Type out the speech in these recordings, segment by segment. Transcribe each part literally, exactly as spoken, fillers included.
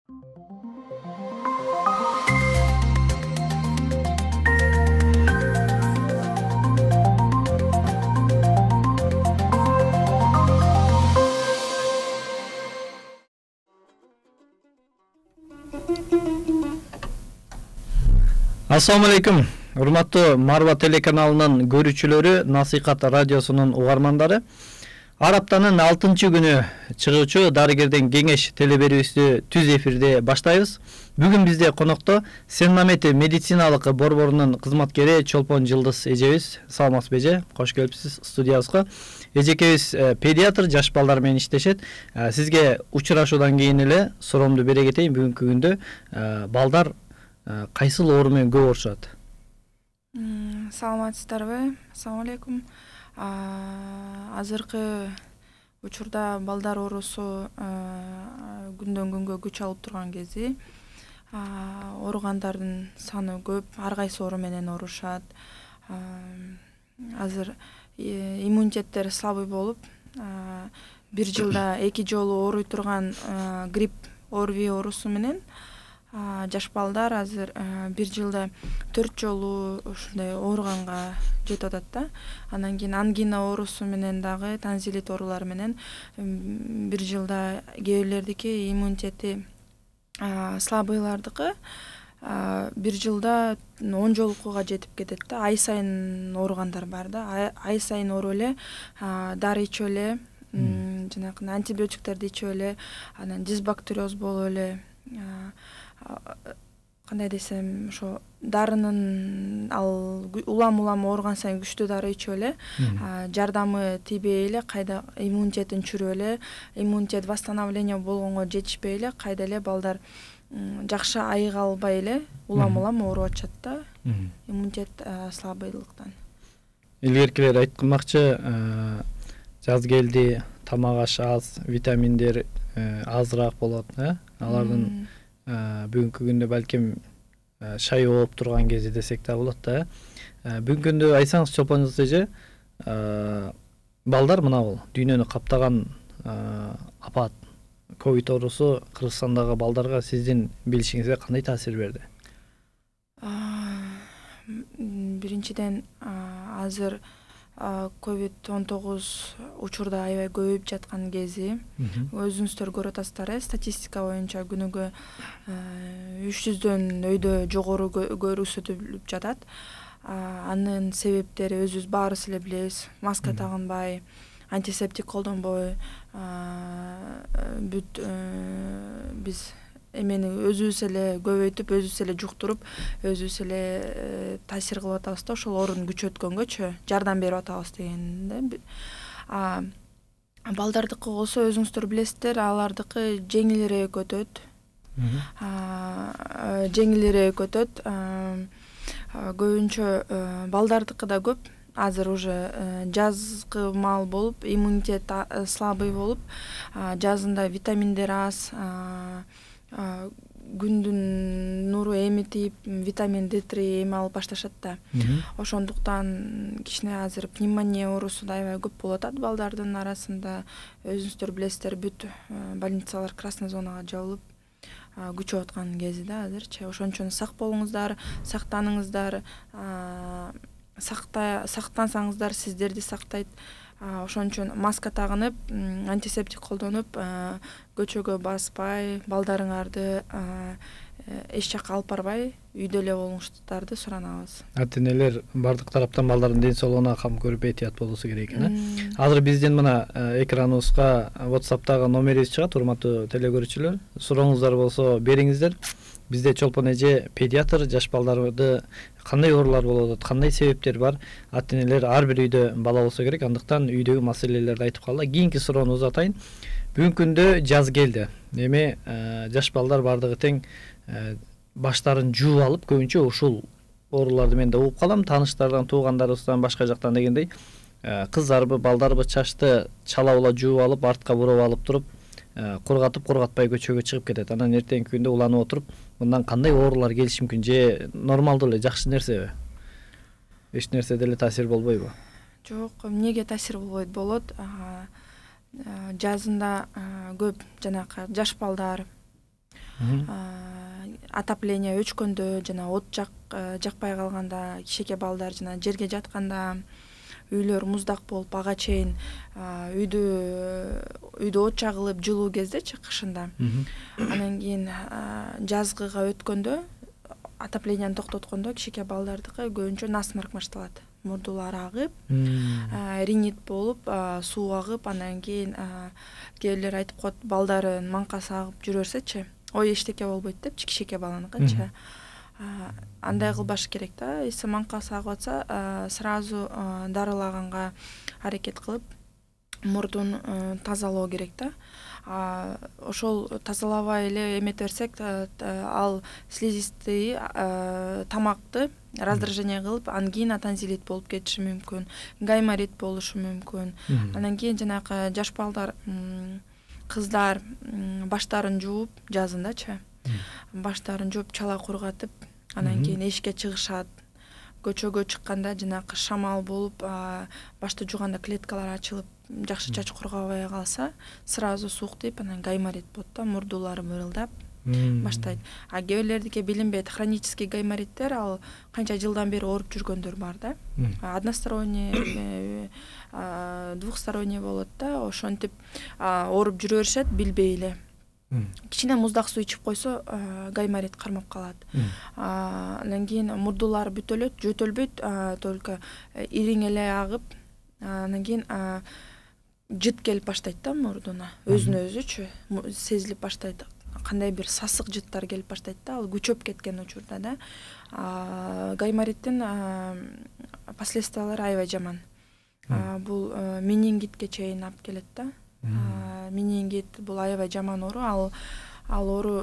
Assalamu алейкум. Урматтуу Марва телеканалынын көрүүчүлөрү, Насихат радиосунун угармандары. Ар аптанын алтынчы күнү чыгуучу Дарыгерден кеңеш телеберүүсү түз эфирде баштайбыз. Бүгүн бизде конокто Сен-Мамет медициналык борборунун кызматкери Чолпон Жылдыз эжебиз. Саламатсыз эже, кош келипсиз студиябызга. Эжекебиз педиатр, жаш балдар менен иштешет. Сизге учурашуудан кийин эле суроомду бере кетейин. Бүгүнкү күндө балдар кайсыл оору менен көп оорушат? Саламатсыздарбы? Ассаламу алейкум. Азыркы учурда балдар оорусу күндөн күнгө күч алып турган кези. Ооругандардын саны көп, ар кайсы оору менен оорушат. Азыр иммунитеттери слабый болуп, бир жылда эки жолу ооруй турган грипп ОРВИ оорусу менен жаш балдар азыр бир жылда төрт жолу ушундай ооруганга жетип атат да. Анан кийин ангина оорусу менен дагы, танзилит оорулары менен бир жылда кээ бирлердики иммунитети слабыйлардыкы бир жылда он жолкуга жетип кетет да. Ай сайын ооругандар бар да. Ай сайын ооруп эле, дары ичип эле, жанагы антибиотиктерди ичип эле, анан дисбактериоз болуп эле, кандай десем, ошо дарынын ал улам-улам ооруган сайын күчтүү дары ичип эле, жардамы тийбей эле, кайда иммунитетин чүрүп эле, иммунитет восстановление болгонго жетишпей эле, кайда эле балдар жакшы айыга албай эле улам-улам ооруп атышат да, иммунитет слабыйлыктан. Илгеркилер айткымакчы, жаз келди, тамак аш аз, витаминдер азыраак болот, э? Алардын бүгүнкү күндө балким шай болуп турган кези десек да болот да. Бүгүнкү күндө айтсаңыз Чолпон эже, балдар мына бул дүйнөнү каптаган апат, ковид оорусу Кыргызстандагы балдарга сиздин билишиңизге кандай таасир берди? Биринчиден азыр ковид он тогуз учурда аябай көбөйүп жаткан кези. Өзүңүздөр көрүп атасыздар, статистика боюнча күнүгө үч жүздөн өйдө жогору көрсөтүлүп жатат. Анын себептери өзүбүз баарыбыз эле билебиз. Маска тагынбай, антисептик колдонбой, бүт биз эмени өзүбүз эле көбөйтүп, өзүбүз эле жуктуруп, өзүбүз эле таасир кылып атабыз да, ошол оорунун күчөткөнгөчү жардам берип атабыз дегенде. Балдардыкы болсо өзүңүздөр билесиздер, алардыкы жеңилирээк өтөт. Жеңилирээк өтөт. Көбүнчө балдардыкы да көп. Азыр уже жазгы маал болуп, иммунитет слабый болуп, жазында витаминдер аз, күндүн нуру эмитип, витамин дэ три эме алып башташат да. Ошондуктан кичине азыр пневмония оорусу да аябай көп болуп атат балдардын арасында. Өзүңүздөр билесиздер, бүт больницалар красный зонага жабылып күчөп аткан кези да азырчы. Ошон үчүн сак болуңуздар, сактаныңыздар, сактансаңыздар сиздерди сактайт. Ошон үчүн маска тагынып, антисептик колдонуп, көчөгө баспай, балдарыңарды эч жакка алып барбай, үйдө эле болуңуздарды суранабыз. Ата-энелер бардык тараптан балдардын ден соолугуна кам көрүп этият болуусу керек экен. Азыр биздин мына экраныбызга WhatsApp'тагы номерибиз чыгат, урматтуу телекөрүүчүлөр. Сурооңуздар болсо бериңиздер. Бизде Чолпон эже педиатр, жаш балдарды кандай оорулар болуп атат, кандай себептер бар? Ата-энелер ар бир үйдө бала болсо керек, андыктан үйдөгү маселелерди айтып калды. Кийинки суроону узатайын. Бүгүнкү күндө жаз келди. Эми жаш балдар бардыгы тең баштарын жууп алып, көбүнчө ушул ооруларды мен да угуп калам, тааныштардан, туугандарыбыздан, башка жактан дегендей, кыздарбы, балдарбы чачты чалабыла жууп алып, артка буруп алып туруп, кургатып, кургатпай көчөгө чыгып кетет. Анан эртеңки күндө уланып отуруп, мындан кандай оорулар келиши мүмкүн? Же нормалдуу эле, жакшы нерсеби? Эч нерсе деле таасир болбойбу? Жок, эмнеге таасир болбойт? Болот. Жазында көп жанакы жаш балдар отопление өчкөндө жана от жак жакпай калганда, кичике балдар жана жерге жатканда, үйлөр муздак болуп ага чейин үйдү үйдө от жагылып жылуу кездечи кышында. Анан кийин жазгыга өткөндө отоплениени токтоткондо кичике балдардыкы көбүнчө насморк башталат. Мурдулары агып, ринит болуп, суу агып, анан кийин кээбирлер айтып коет, балдарын маңкасы агып жүрө берсечи, ой эчтеке болбойт деп, кичике баланыкычы. Андай кылбаш керек да. Эсе маңкасы агып атса, сразу дарылаганга аракет кылып, мурдун тазалоо керек да. Ошол тазалабай эле эмете берсек, ал слизистый тамакты раздражение кылып, анан кийин атонзилит болуп кетиши мүмкүн, гайморит болушу мүмкүн. Анан кийин жанагы жаш балдар, кыздар баштарын жууп, жазындачы, баштарын жууп чала кургатып, анан кийин эшикке чыгышат. Көчөгө чыкканда жанагы шамал болуп, башты жууганда клеткалар ачылып, жакшы чач кургабай калса, сразу суук тийип, анан гайморит болот да, мурдулары мырылдап баштайт. А кээбирлердики билинбейт, хронический гаймориттер, ал канча жылдан бери ооруп жүргөндөр бар да. Односторонний, двухсторонний болот да, ошентип ооруп жүрө беришет билбей эле. Кичине муздак суу ичип койсо, гайморит кармап калат. Анан кийин мурдулары бүтөлөт, жөтөлбөйт, только ириң эле агып, анан кийин жыт келип баштайт да мурдуна, өзүнө өзүчү сезилип баштайт. Кандай бир сасык жыттар келип баштайт да, ал күчөп кеткен учурда да. Гаймориттин последствиялары аябай жаман. Бул менингитке чейин алып келет да. Менингит бул аябай жаман оору, ал ал оору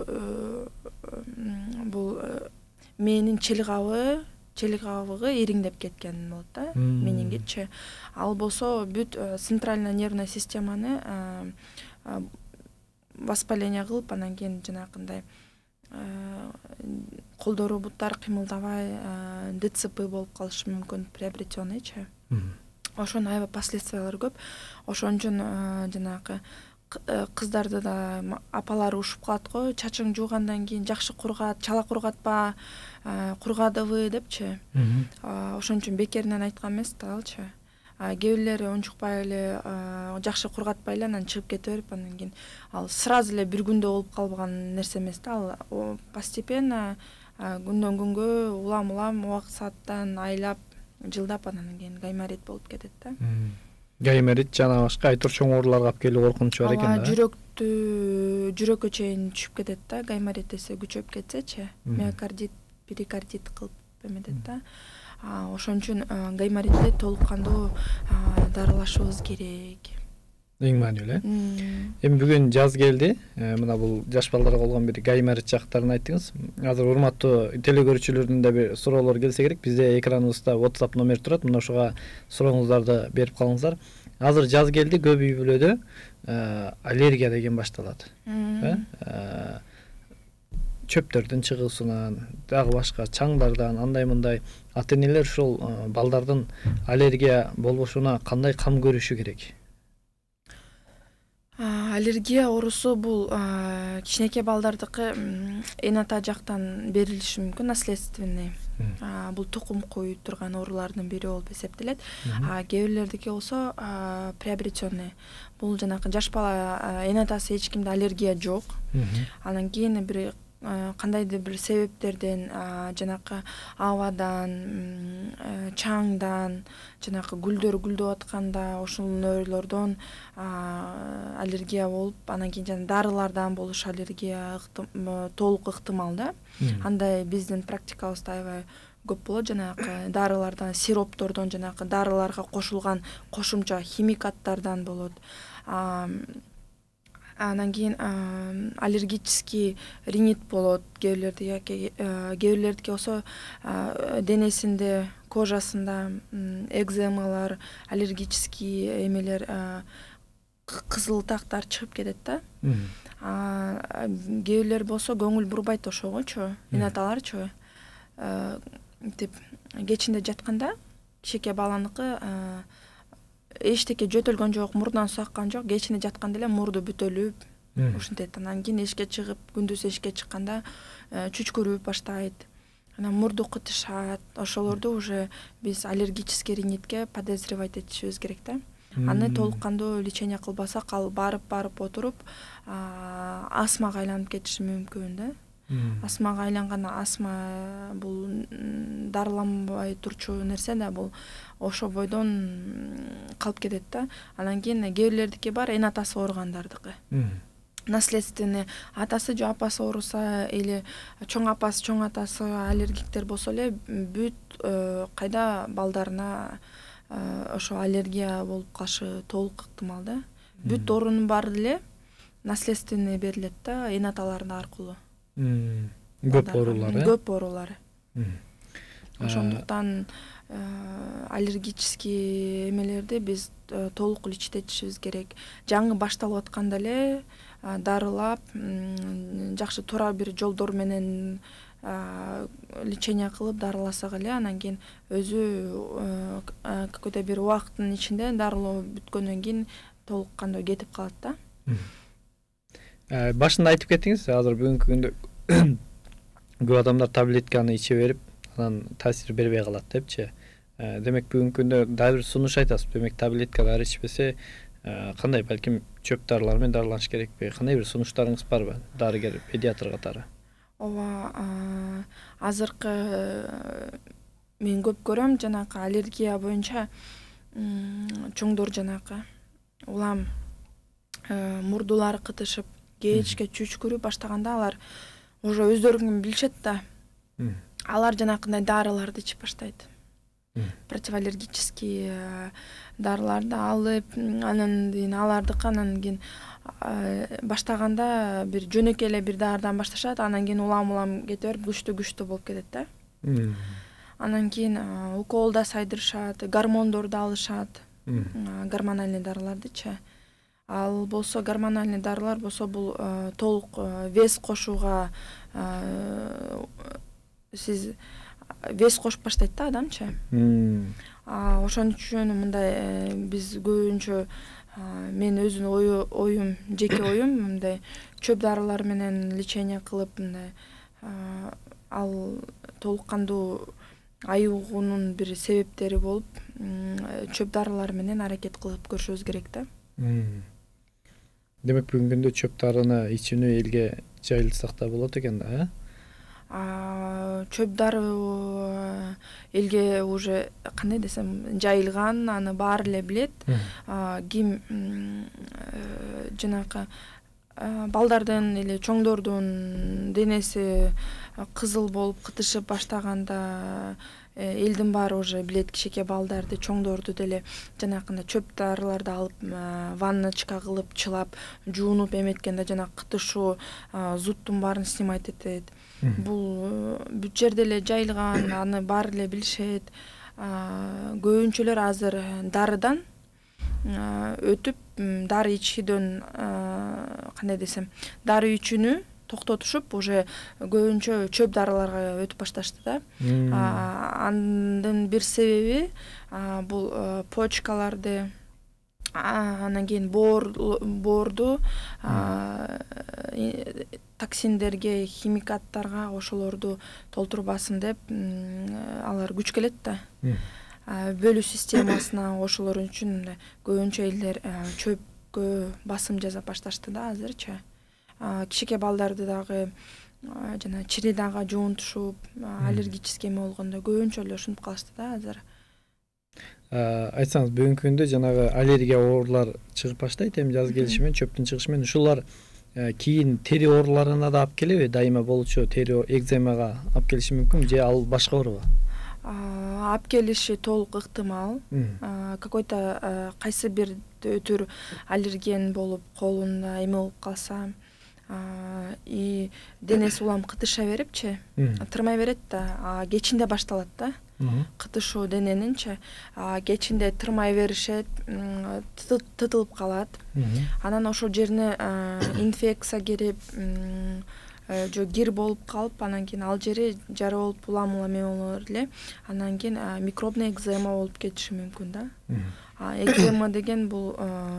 бул мээнин челгабы, челгабыгы ириңдеп кеткен болот да, менингитчи. Ал болсо бүт центральная нервная системаны воспаление кылып, анан кийин жанакындай колдору буттар кыймылдабай, ДЦП болуп калышы мүмкүн, приобретенныйчи. Ошонун аябай последствиялары көп. Ошон үчүн жанагы кыздарды да апалары ушуп калат го, чачың жуугандан кийин жакшы кургат, чала кургатпа, кургадыбы депчи. Ошон үчүн бекеринен айткан эмес да алчы. Кээбирлери унчукпай эле, жакшы кургатпай эле анан чыгып кете берип, анан кийин ал сразу эле бир күндө болуп калбаган нерсе эмес да. Ал постепенно күндөн күнгө, улам улам, убакыт сааттан айлап, жылдап анан кийин гайморит болуп кетет да. Гайморит жана башка айтор чоң ооруларга алып келүү коркунучу бар экен да. Жүрөктү, жүрөккө чейин түшүп кетет да, гайморит эсе күчөп кетсечи, миокардит, перикардит кылып эметет да. Ошон үчүн гайморитти толук кандуу дарылашыбыз керек. Эң маанилүү эле. Эми бүгүн жаз келди. Мына бул жаш балдарга болгон бир гайморит жактарын айттыңыз. Азыр урматтуу телекөрүүчүлөрдүн да бир суроолору келсе керек. Бизде экраныбызда WhatsApp номер турат. Мына ошого сурооңуздарды берип калыңыздар. Азыр жаз келди, көп үй бүлөдө аллергия деген башталат. Чөптөрдүн чыгуусунан, дагы башка чаңдардан, андай мындай ата-энелер ушул балдардын аллергия болбошуна кандай кам көрүшү керек? Аллергия оорусу бул кичинекей балдардыкы эн ата жактан берилиши мүмкүн, наследственный. Бул тукум коюп турган оорулардын бири болуп эсептелет. Кээбирлердики болсо приобретенный. Бул жанагы жаш бала эн атасы эч кимде аллергия жок. Анан кийин бир кандайдыр бир себептерден, жанакы абадан, чаңдан, жанакы гүлдөр гүлдөп атканда ошолордон аллергия болуп, анан кийин жана дарылардан болуш аллергия толук ыктымал да. Андай биздин практикабызда аябай көп болот, жанакы дарылардан, сироптордон, жанакы дарыларга кошулган кошумча химикаттардан болот. Анан кийин аллергический ринит болот, кээбирлердики, кээбирлердики болсо денесинде, кожасында экземалар, аллергический эмелер, кызыл тактар чыгып кетет да. Кээбирлер болсо көңүл бурбайт ошогочу, эн аталарчы. Тип кечинде жатканда кичике баланыкы эчтеке жөтөлгөн жок, мурдунан суу аккан жок, кечинде жатканда эле мурду бүтөлүп, ушинтет. Анан кийин эшикке чыгып, күндүз эшикке чыкканда чүчкүрүп баштайт. Анан мурду кытышат. Ошолорду уже биз аллергический ринитке подозревать этишибиз керек да. Аны толук кандуу лечение кылбасак, ал барып барып отуруп астмага айланып кетиши мүмкүн да. Астмага айланган астма бул дарыланбай турчу нерсе да, бул ошо бойдон калып кетет да. Анан кийин кээ бирлердики бар эн атасы ооругандардыкы. Наследственный атасы же апасы ооруса или чоң апасы, чоң атасы аллергиктер болсо эле бүт кайда балдарына ошо аллергия болуп калышы толук ыктымал да. Бүт оорунун баары эле наследственный берилет да, эн аталардын аркылуу. Көп оорулары. Көп оорулары. Ошондуктан аллергический эмелерди биз толук лечитишибиз керек. Жаңы башталып атканда эле дарылап, жакшы туура бир жолдор менен лечение кылып дарыласак эле, анан кийин өзү какой-то бир убакыттын ичинде дарылоо бүткөндөн кийин толук кандуу кетип калат да. Башында айтып кеттиңиз, азыр бүгүнкү күндө көп адамдар таблетканы иче берип, анан таасир бербей калат депчи. Демек бүгүнкү күндө дагы бир сунуш айтасыз. Демек таблетка дары ичпесе, кандай балким чөп дарылар менен дарыланыш керекпи? Кандай бир сунуштарыңыз барбы? Дарыгер, педиатр катары. Ооба, азыркы мен көп көрөм, жанакы аллергия боюнча чоңдор жанакы улам мурдулары кытышып, кечке чүчкүрүп баштаганда алар уже өздөрүн билишет да. Алар жанакындай дарыларды ичип баштайт. Противоаллергический дарыларды алып, анан кийин алардыкы анан кийин баштаганда бир жөнөкөй эле бир дарыдан башташат, анан кийин улам-улам кете берип күчтүү-күчтүү болуп кетет да. Анан кийин укол да сайдырышат, гормондорду алышат. Гормональный дарылардычы. Ал болсо гормональный дарылар болсо бул толук вес кошууга сиз вес кошуп баштайт да адамчы. Ошон үчүн мындай биз көбүнчө мен өзүнүн оюм, жеке оюм мындай чөп дарылар менен лечение кылып, мындай ал толук кандуу айыгуунун бир себептери болуп, чөп дарылар менен аракет кылып көрүшүбүз керек да. Демек бүгүнкү күндө чөп дарыны ичүүнү элге жайылтсак да болот экен да, э? Чөп дары элге уже кандай десем жайылган, аны баары эле билет. Ким жанакы балдардын эле чоңдордун денеси кызыл болуп кытышып баштаганда элдин баары уже билет, кичике балдарды, чоңдорду деле жанакындай чөп дарыларды алып ванночка кылып, чылап, жуунуп эметкенде жанакы кытышуу, зуттун баарын снимать этет. Бул бүт жерде эле жайылган, аны баары эле билишет. Көбүнчөлөр азыр дарыдан өтүп, дары ичүүдөн кандай десем, дары ичүүнү токтотушуп, уже көбүнчө чөп дарыларга өтүп башташты да. Анын бир себеби бул почкаларды, анан кийин боорду, токсиндерге, химикаттарга ошолорду толтурбасын деп алар күч келет да. Бөлүү системасына ошолор үчүн көбүнчө элдер чөпкө басым жасап башташты да азырчы. Кичике балдарды дагы жана чири дагы жуунтушуп, аллергический эме болгондо көбүнчө эле ушинтип калышты да азыр. Айтсаңыз, бүгүнкү күндө жанагы аллергия оорулар чыгып баштайт, эми жаз келиши менен, чөптүн чыгышы менен ушулар кийин тери ооруларына да алып келеби? Дайыма болчу тери экземага алып келиши мүмкүн, же ал башка оорубу? Алып келиши толук ыктымал. Какой-то кайсы бир түр аллерген болуп, колунда эме болуп калса, и денеси улам кытыша берипчи, тырмай берет да, кечинде башталат да. Кытышуу дененинчи, кечинде тырмай беришет, тытылып калат. Анан ошол жерине инфекция кирип, жо кир болуп калып, анан кийин ал жери жара болуп улам-улам эме болор эле. Анан кийин микробный экзема болуп кетиши мүмкүн да. Экзема деген бул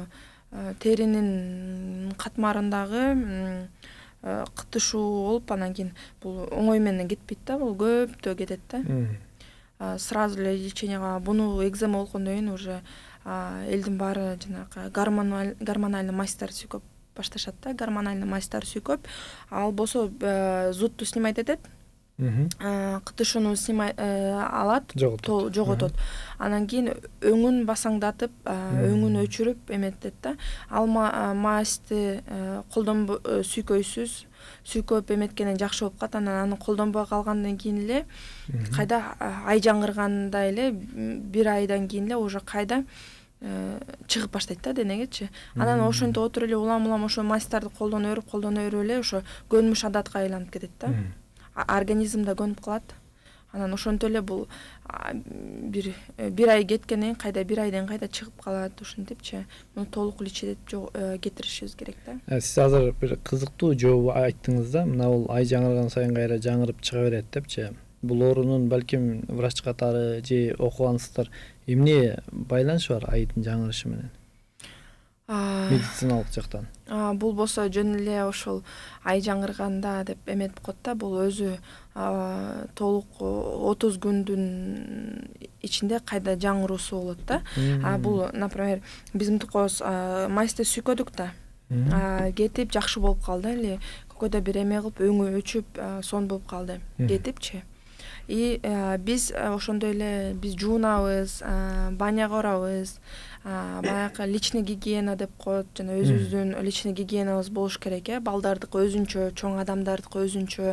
теринин катмарындагы кытышуу болуп, анан кийин бул оңой менен кетпейт да, бул көптөө кетет да. Сразу эле леченияга буну экзема болгондон кийин уже элдин баары жанагы гормональный мастер сүйкөп башташат да, гормональный мастер сүйкөп, ал болсо зудту снимать этет, кытышууну снимай алат, жоготот. Анан кийин өңүн басаңдатып, өңүн өчүрүп эметет да. Ал мазьты колдонбой сүйкөйсүз, сүйкөп эметкенден жакшы болуп калат. Анан аны колдонбой калгандан кийин эле кайда ай жаңырганда эле бир айдан кийин эле уже кайда чыгып баштайт да денегечи. Анан ошентип отуруп эле улам-улам ошо мастарды колдоно берип, колдоно берип эле ошо көнмүш адатка айланып кетет да. Организмде көнүп калат. Анан ошентип эле бул бир бир ай кеткенден кийин кайда бир айдан кайда чыгып калат, ошентипчи. Муну толук лечить кетиришибиз керек да. Сиз азыр бир кызыктуу жооп айттыңыз да, мына бул ай жаңырган сайын кайра жаңырып чыга берет депчи. Бул оорунун балким врач катары же окугансыздар, эмне байланышы бар айдын жаңырышы менен? Медициналык жактан. Бул болсо жөн эле ошол ай жаңырганда деп эметип коет да, бул өзү толук отуз күндүн ичинде кайда жаңыруусу болот да. Бул, например, биздин тукоос мазьты сүйкөдүк да. Кетип жакшы болуп калды эле, көкөдө бир эме кылып өңү өчүп сон болуп калды, кетипчи. И биз ошондой эле биз жуунабыз, баняга барабыз, баягы личный гигиена деп коет, жана өзүбүздүн личный гигиенабыз болуш керек, э, балдардыкы өзүнчө, чоң адамдардыкы өзүнчө,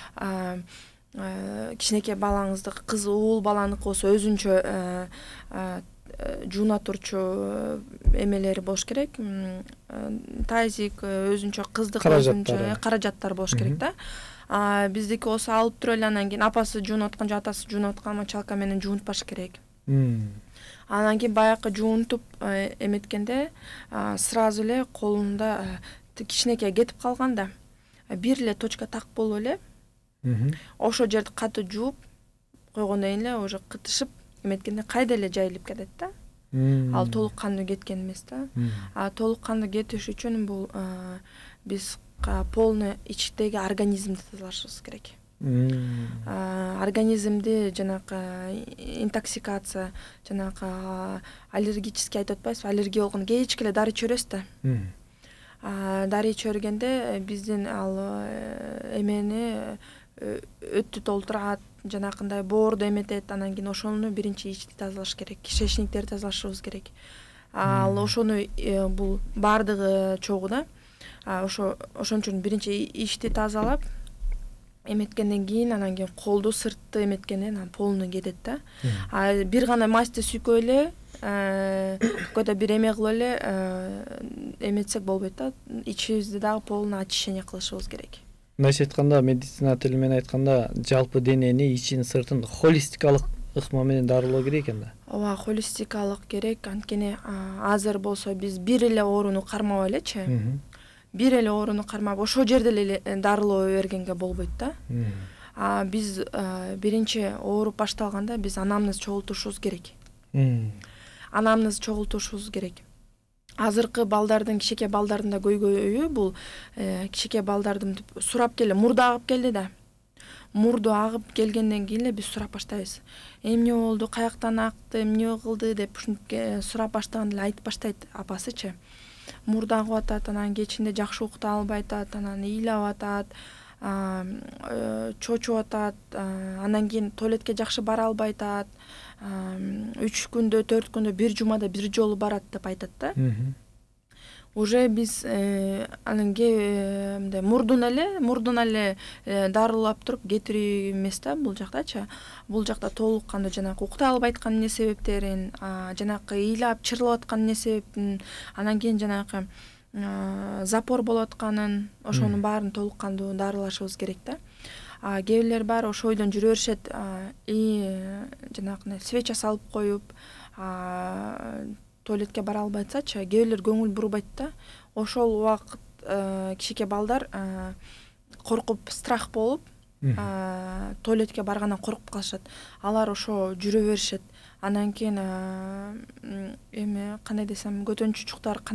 кичинекей балаңыздыкы, кыз уул баланыкы болсо өзүнчө жууна турчу эмелери болуш керек, тазик, өзүнчө кыздык өзүнчө каражаттар болуш керек да. Биздики болсо алып туруп эле анан кийин апасы жуунуп аткан же атасы жуунуп аткан мочалка менен жуунтпаш керек. Анан кийин баягы жуунтуп эметкенде сразу эле колунда кичинекей кетип калганда бир эле точка так болуп эле ошол жерди катуу жууп койгондон кийин эле уже кытышып эметкенде кайда эле жайылып кетет да. Ал толук кандуу кеткен эмес да. А толук кандуу кетиш үчүн бул биз полный ичтеги организмди тазалашыбыз керек. Организмди жанагы интоксикация, жанагы аллергический айтып атпайсызбы, аллергия болгондо кечке эле дары ичебиз да. Дары ичергенде биздин ал эмени өттү толтурат, жанакындай боорду эметет, анан кийин ошону биринчи ичти тазалаш керек, кишечниктерди тазалашыбыз керек. Ал ошону бул бардыгы чогуу да. Ошо ошон үчүн биринчи ичти тазалап эметкенден кийин анан кийин колду, сыртты эметкенден анан полный кетет да. Бир гана мазьты сүйкөп эле, көкөдө бир эме кылып эле эметсек болбойт да. Ичибизди дагы полный очищение кылышыбыз керек. Мындайча айтканда, медицина тили менен айтканда, жалпы денени, ичин, сыртын холистикалык ыкма менен дарылоо керек экен да. Ооба, холистикалык керек. Анткени азыр болсо биз бир эле ооруну кармап элечи. Бир эле ооруну кармап ошол жерде эле дарылоо бергенге болбойт да. Биз биринчи ооруп башталганда биз анамнез чогултушубуз керек. Анамнез чогултушубуз керек. Азыркы балдардын, кичике балдардын да көйгөйү бул кичике балдардын сурап келе, мурду агып келди да. Мурду агып келгенден кийин эле биз сурап баштайбыз. Эмне болду, каяктан акты, эмне кылды деп ушинтип сурап баштаганда эле айтып баштайт апасычы. Мурду агып атат, анан кечинде жакшы уктап албай атат, анан ыйлап атат, чочуп атат, анан кийин туалетке жакшы бара албай атат, үч күндө, төрт күндө, бир жумада бир жолу барат деп айтат да. Уже биз анан мындай мурдун эле, мурдун эле дарылап туруп кетирүү эмес да бул жактачы. Бул жакта толук кандуу жанагы уктай албай аткан эмне себептерин, жанагы ыйлап, чырлап аткан эмне себептин, анан кийин жанагы запор болуп атканын, ошонун баарын толук кандуу дарылашыбыз керек да. Кээ бирлер баары ошол ойдон жүрө беришет, и жанагы свеча салып коюп, туалетке бара албай атсачы, кээ бирлер көңүл бурбайт да. Ошол убакыт кичике балдар коркуп, страх болуп, туалетке баргандан коркуп калышат. Алар ошо жүрө беришет. Анан кийин эме кандай десем, көтөнчү чуктар канап,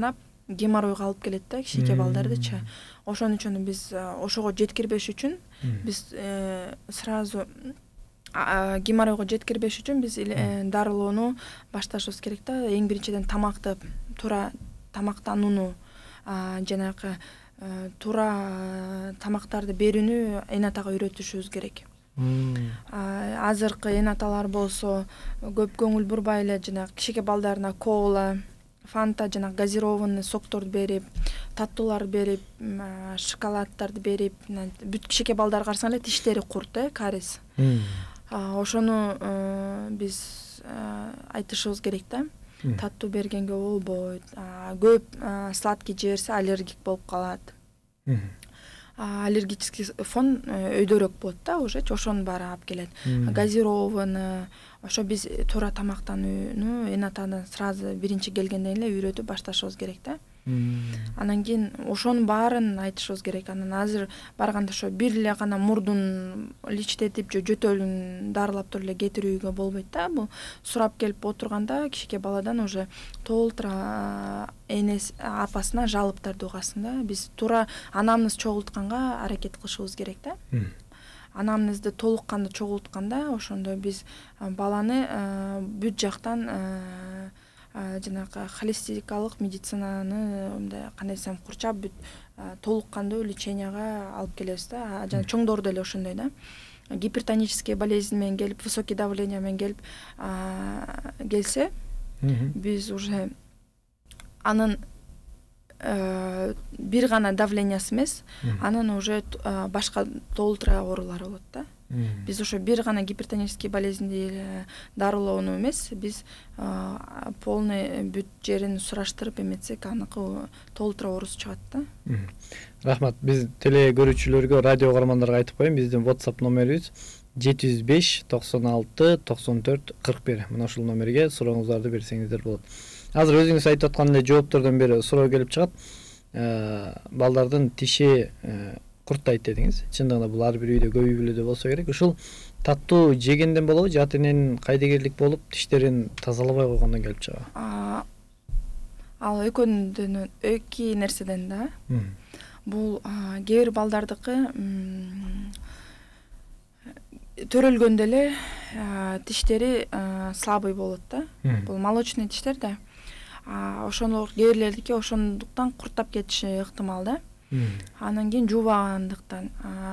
геморройго алып келет да кичинекей балдардычы. Ошон үчүн биз ошого жеткирбеш үчүн биз сразу геморройго жеткирбеш үчүн биз дарылоону башташыбыз керек да. Эң биринчиден тамакты туура тамактанууну жанагы туура тамактарды берүүнү энатага үйрөтүшүбүз керек. Азыркы энаталар болсо көп көңүл бурбай эле жанагы кичинекей балдарына кола, фанта, жанагы газированный сокторду берип, таттууларды берип, шоколаддарды берип, бүт кичинекей балдар карасаң эле тиштери курт, э, кариес. Ошону биз айтышыбыз керек да. Таттуу бергенге болбойт. Көп сладкий жиберсе аллергик болуп калат. Аллергический фон өйдөрөөк болот да, уже ошонун баары алып келет. Газированный, ошо биз туура тамактанууну энатадан сразу биринчи келгенден эле үйрөтүп башташыбыз керек да. Анан кийин ошонун баарын айтышыбыз керек. Анан азыр барганда ошо бир эле гана мурдун личтетип же жөтөлүн дарылап туруп эле кетирүүгө болбойт да. Бул сурап келип отурганда кичинекей баладан уже толтура энес апасына жалоп тартуугасын да. Биз туура анамнез чогултканга аракет кылышыбыз керек да. Анамнезди толук кандуу чогултканда ошондо биз баланы бүт жактан жанагы холистикалык медицинаны мындай кандай десем курчап бүт толук кандуу леченияга алып келебиз да. Жана чоңдор деле ошондой да. Гипертонический болезнь менен келип, высокий давление менен келип келсе, биз уже анын бир гана давлениясы эмес, анын уже башка толтура оорулары болот да. Биз ошо бир гана гипертонический болезньди дарылоону эмес, биз полный бүт жерин сураштырып эметсек, аныкы толтура оорусу чыгат да. Рахмат. Биз теле көрүүчүлөргө, радио угармандарга айтып коеюн, биздин WhatsApp номерибиз жети жүз беш токсон алты токсон төрт кырк бир. Мына ушул номерге сурооңуздарды берсеңиздер болот. Азыр өзүңүз айтып аткан эле жооптордон бери суроо келип чыгат. Балдардын тиши курттайт дедиңиз. Чындыгында бул ар бир үйдө, көп үй бүлөдө болсо керек. Ушул таттуу жегенден болобу, же ата эненин кайдыгерлик болуп, тиштерин тазалабай койгондон келип чыгабы? Ал экөөдөн эки нерседен да. Бул кээ бир балдардыкы төрөлгөндө эле тиштери слабый болот да. Бул молочный тиштер да. Ошону кээ бирлердики ошондуктан курттап кетиши ыктымал да. Анан кийин жуубагандыктан.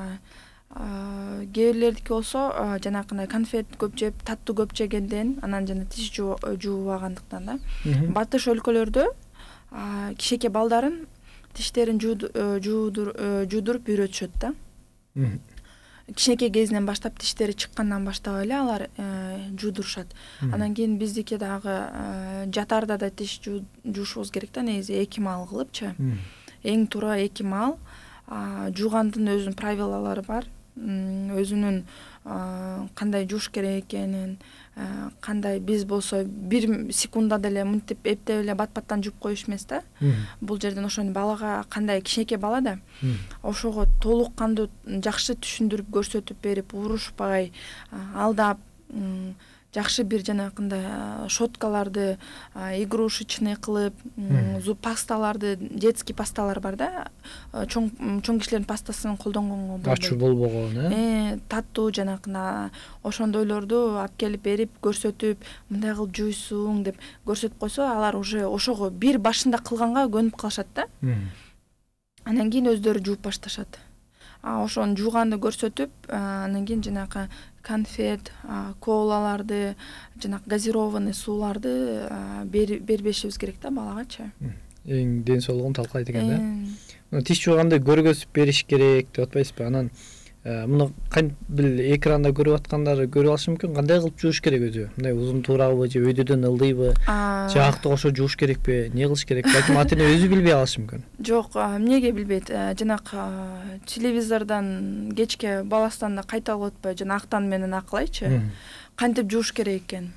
Кээ бирлердики болсо жанакындай конфет көп жеп, таттуу көп жегенден, анан жана тиш жуубагандыктан да. Батыш өлкөлөрдө кичинекей балдарын тиштерин жуудуруп үйрөтүшөт да. Кичинекей кезинен баштап тиштери чыккандан баштап эле алар жуудурушат. Анан кийин биздики дагы жатарда да тиш жуушубуз керек да, негизи эки маал кылыпчы. Эң туура эки маал. Жуугандын өзүнүн правилалары бар. Өзүнүн кандай жууш керек экенин, кандай биз болсо бир секундда деле мынтип эптеп эле бат-баттан жууп коюш эмес да. Бул жерден ошону балага кандай кичинекей бала да, ошого толук кандуу жакшы түшүндүрүп көрсөтүп берип, урушпай, алдап, жакшы бир жанакындай щоткаларды, игрушечный кылып, зуб пасталарды, детский пасталар бар да, чоң чоң кишилердин пастасын колдонгонго болбойт. Ачуу болбогон, э? Таттуу жанакына ошондойлорду алып келип берип, көрсөтүп, мындай кылып жуйсуң деп көрсөтүп койсо, алар уже ошого бир башында кылганга көнүп калышат да. Анан кийин өздөрү жууп башташат. Ошону жууганды көрсөтүп, анан кийин жанакы конфет, колаларды, жанакы газированный сууларды бербешибиз керек да балагачы. Эң ден соолугун талкалайт экен да. Тиш жууганды көргөзүп бериш керек деп атпайсызбы? Анан муну кантип бил экранда көрүп аткандары көрүп алышы мүмкүн. Кандай кылып жууш керек өзү? Мындай узун туурабы же өйдөдөн ылдыйбы? Же акты кошо жууш керекпи? Не кылыш керек? Балким ата эне өзү билбей алышы мүмкүн. Жок, эмнеге билбейт? Жанакы телевизордон кечке баласынан да кайталап атпай, жана актан менен акылайчы. Кантип жууш керек экен?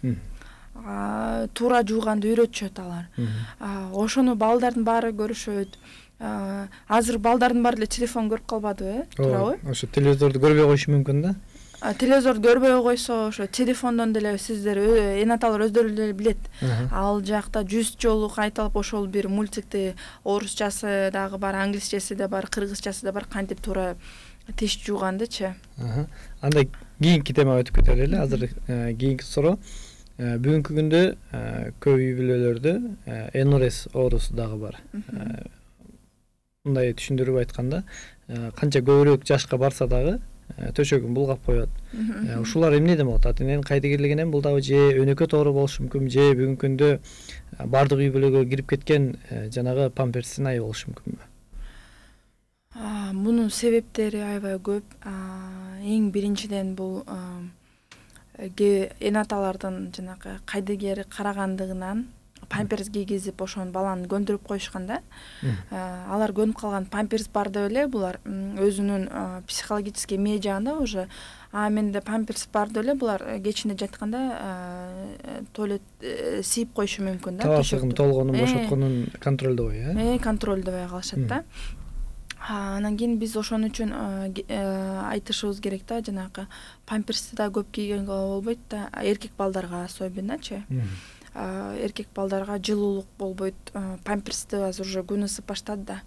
Туура жууганды үйрөтүшөт алар. Ошону балдардын баары көрүшөт. Азыр балдардын баары эле телефон көрүп калбадыбы, э? Туурабы? Ошо телевизорду көрбөй коюшу мүмкүн да. телевизорду көрбөй койсо ошо телефондон деле сиздер эне аталар өздөрү деле билет. Ал жакта жүз жолу кайталап ошол бир мультикти орусчасы дагы бар, англисчеси да бар, кыргызчасы да бар, кантип туура тиш жуугандычы. Анда кийинки темага өтүп кетели эле. Азыр кийинки суроо. Бүгүнкү күндө көп үй бүлөлөрдө эн эр эс оорусу дагы бар. Мындай түшүндүрүп айтканда, канча көбүрөөк жашка барса дагы төшөгүн булгап коет. Ушулар эмнеден болот? Ата-эненин кайдыгерлигинен бул дагы же өнөкө тоору болушу мүмкүн, же бүгүнкү күндө бардык үй бүлөгө кирип кеткен жанагы памперс сынайы болушу мүмкүнбү? Мунун себептери аябай көп. Эң биринчиден бул эне аталардын жанагы кайдыгери карагандыгынан памперс кийгизип ошону баланы көндүрүп коюшкан да. Алар көнүп калган памперс бар деп эле булар өзүнүн психологический эмне жагында уже а менде памперс бар деп эле булар кечинде жатканда туалет сийип коюшу мүмкүн да. Табасыгын толгонун бошотконун контролдобой, э? Э, контролдобой калышат да. Анан кийин биз ошон үчүн айтышыбыз керек да, жанагы памперсти да көп кийгенге болбойт да, эркек балдарга особенночи. Эркек балдарга жылуулук болбойт. Памперсти азыр уже күн ысып баштады да.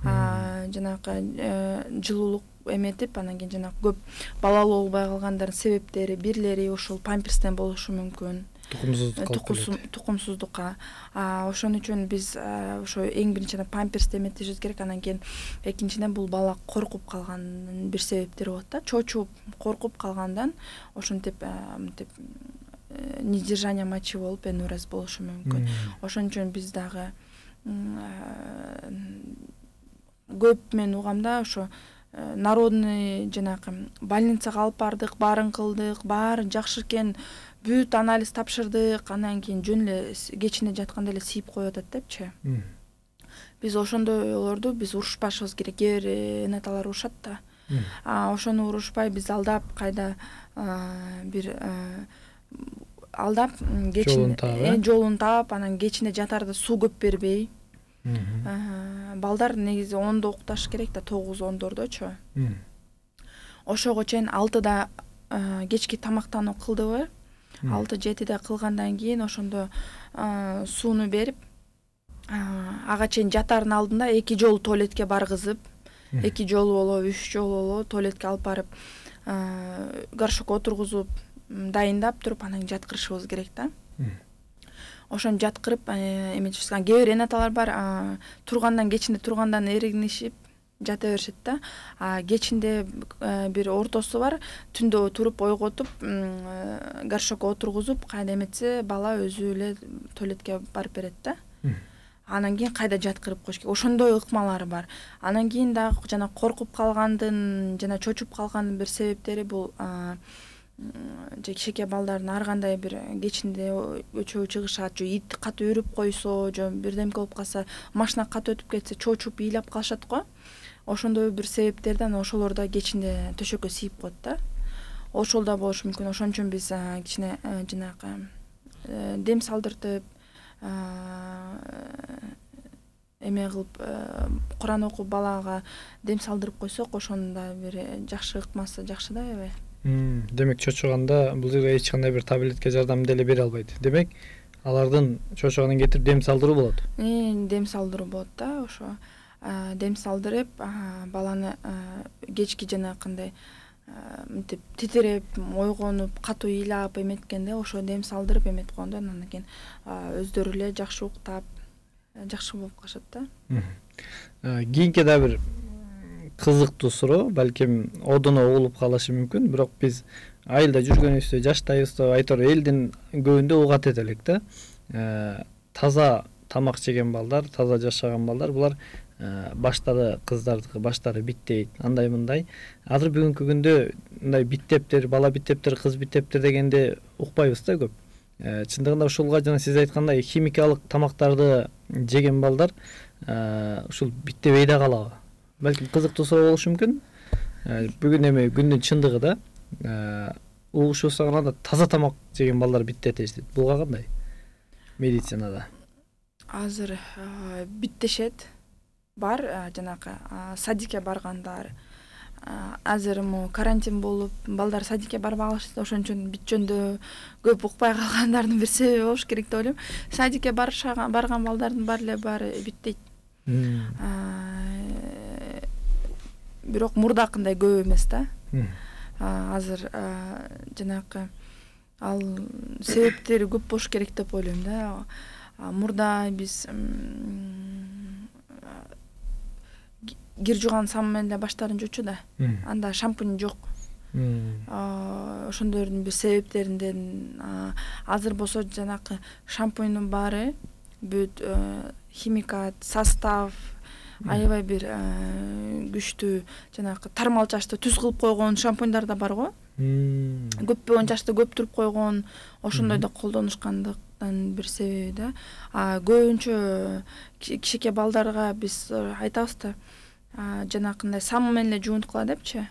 Жанагы жылуулук эметип, анан кийин жанагы көп балалуу болбой калгандардын себептери бирлери ошол памперстен болушу мүмкүн. Тукумсуздукка. Ошон үчүн биз ошо эң биринчиден памперсти эметишибиз керек. Анан кийин экинчиден бул бала коркуп калганын бир себептери болот да. Чочуп, коркуп калгандан ошентип мынтип недержание мочи болуп эн эр эс болушу мүмкүн. Ошон үчүн биз дагы көп мен угамда ошо народный жанагы больницага алып бардык, баарын кылдык, баары жакшы экен, бүт анализ тапшырдык, анан кийин жөн эле кечинде жатканда эле сийип коюп атат депчи. Биз ошондойлорду биз урушпашыбыз керек. Кээ бир эне аталар урушат да. Ошону урушпай биз алдап кайда бир алдап кечинде жолун таап, анан кечинде жатарда суу көп бербей. Балдар негизи ондо укташ керек да, тогуз ондордочу. Ошого чейин алтыда кечки тамактануу кылдыбы? алты жетиде кылгандан кийин ошондо сууну берип, ага чейин жатардын алдында эки жолу туалетке баргызып, эки жолу болобу, үч жолу болобу туалетке алып барып, горшокко отургузуп, дайындап туруп, анан жаткырышыбыз керек да. Ошону жаткырып эметишибиз. Кээ бир эне аталар бар, тургандан кечинде тургандан эригинишип жата беришет да. Кечинде бир ортосу бар, түндө туруп ойготуп, горшокко отургузуп, кайда эметсе бала өзү эле туалетке барып берет да. Анан кийин кайда жаткырып коюш керек. Ошондой ыкмалары бар. Анан кийин дагы жана коркуп калгандын, жана чочуп калгандын бир себептери бул же кичике балдардын ар кандай бир кечинде өчөө чыгышат, же ит катуу үрүп койсо, же бирдемке болуп калса, машина катуу өтүп кетсе чочуп ыйлап калышат го. Ошондой бир себептерден ошолор да кечинде төшөккө сийип коет да. Ошол да болушу мүмкүн. Ошон үчүн биз кичине жанагы дем салдыртып, эме кылып, Куран окуп балага дем салдырып койсок, ошондо бир жакшы ыкмасы жакшы да, аябай. Демек чочуганда бул жерде эч кандай бир таблетка жардам деле бере албайт. Демек алардын чочуганын кетирип дем салдыруу болот. Дем салдыруу болот да, ошо дем салдырып, баланы кечки жана кандай мынтип титиреп, ойгонуп, катуу ыйлап эметкенде ошо дем салдырып эметип койгондо анан кийин өздөрү эле жакшы уктап, жакшы болуп калышат да. Кийинки да бир кызыктуу суроо, балким одоно угулуп калышы мүмкүн, бирок биз айылда жүргөнүбүздө, жаштайбызда айтор элдин көбүндө угат этелик да. Таза тамак жеген балдар, таза жашаган балдар, булар баштары кыздардыкы баштары биттейт, андай мындай. Азыр бүгүнкү күндө мындай биттептер, бала биттептер, кыз биттептер дегенде укпайбыз да көп. Чындыгында ушулга жана сиз айткандай химикалык тамактарды жеген балдар ушул биттебей да калабы? Балким кызыктуу суроо болушу мүмкүн. Бүгүн эми күндүн чындыгы да угушубузга караганда таза тамак жеген балдар биттетишти. Буга кандай? Медицинада. Азыр биттешет. Бар жанагы садикке баргандар, азыр могу карантин болуп балдар садикке барбай калышты, ошон үчүн бүт жөндө көп укпай калгандардын бир себеби болуш керек деп ойлойм. Садикке барышкан барган балдардын баары эле баары бүттейт. Бирок мурдакындай көп эмес да. Азыр жанакы ал себептери көп болуш керек деп ойлойм да. Мурда биз кир жууган самын менен эле баштарын жуучу да. Анда шампунь жок. Ошондордун бир себептеринден азыр болсо жанакы шампуньдун баары бүт химикат, состав аябай бир күчтүү жанакы тармал чачты түз кылып койгон шампуньдар да бар го. Көппөгөн чачты көптүрүп койгон, ошондой да колдонушкандыктан бир себеби да. Көбүнчө кичике балдарга биз айтабыз да, жанакындай самын менен эле жуунткула депчи.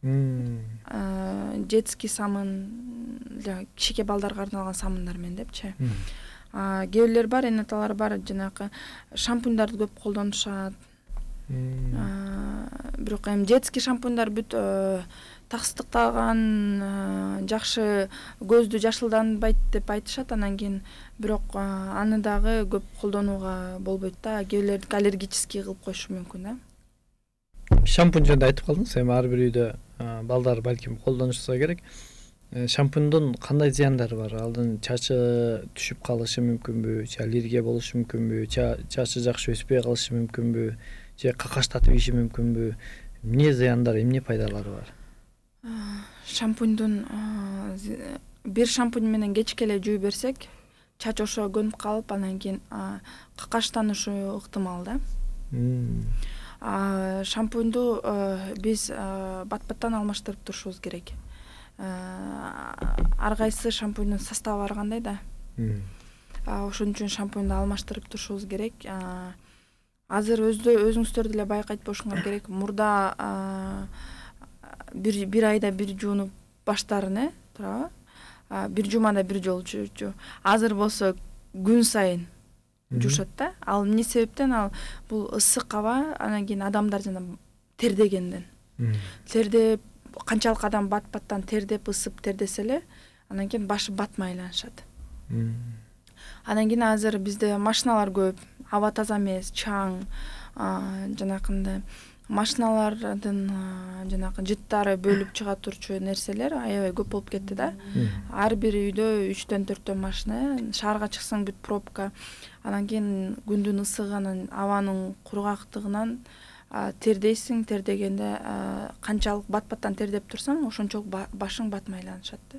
Детский самын, кичике балдарга арналган самындар менен депчи. Кээ бирлер бар, энеталар бар, жанакы шампуньдарды көп колдонушат. Бирок эми детский шампуньдар бүт таксыздыкталган, жакшы көздү жашылданбайт деп айтышат, анан кийин бирок аны дагы көп колдонууга болбойт да. Кээ бирлердики аллергический кылып коюшу мүмкүн да. Шампунь жөнүндө айтып калдыңыз, эми ар бир үйдө балдар балким колдонушса керек. Шампуньдун кандай зыяндары бар? Алдын чачы түшүп калышы мүмкүнбү, же аллергия болушу мүмкүнбү, чачы жакшы өспөй калышы мүмкүнбү, же какаштатып ийиши мүмкүнбү? Эмне зыяндары, эмне пайдалары бар? Шампуньдун бир шампунь менен кечке эле жууй берсек, чач ошо көнүп калып, анан кийин какаштанышы ыктымал да. Шампуньду биз бат-баттан алмаштырып турушубуз керек. Ар кайсы шампуньдун составы ар кандай да. Ошон үчүн шампуньду алмаштырып турушубуз керек. Азыр өзүңүздөр деле байкайт болушуңар керек. Мурда бир бир айда бир жуунуп баштарын, э, туурабы? Бир жумада бир жолу жуучу. Азыр болсо күн сайын жуушат да. Ал эмне себептен? Ал бул ысык аба, анан кийин адамдар жана тердегенден. Тердеп, канчалык адам бат-баттан тердеп, ысып тердесе эле, анан кийин башы батмай айланышат. Анан кийин азыр бизде машиналар көп, аба таза эмес, чаң, жанакындай машиналардын жанакы жыттары бөлүп чыга турчу нерселер аябай көп болуп кетти да. Ар бир үйдө үчтөн төрттөн машина, шаарга чыксаң бүт пробка. Анан кийин күндүн ысыгынан, абанын кургактыгынан тердейсиң, тердегенде канчалык бат-баттан тердеп турсаң, ошончолук башың батмай айланышат да.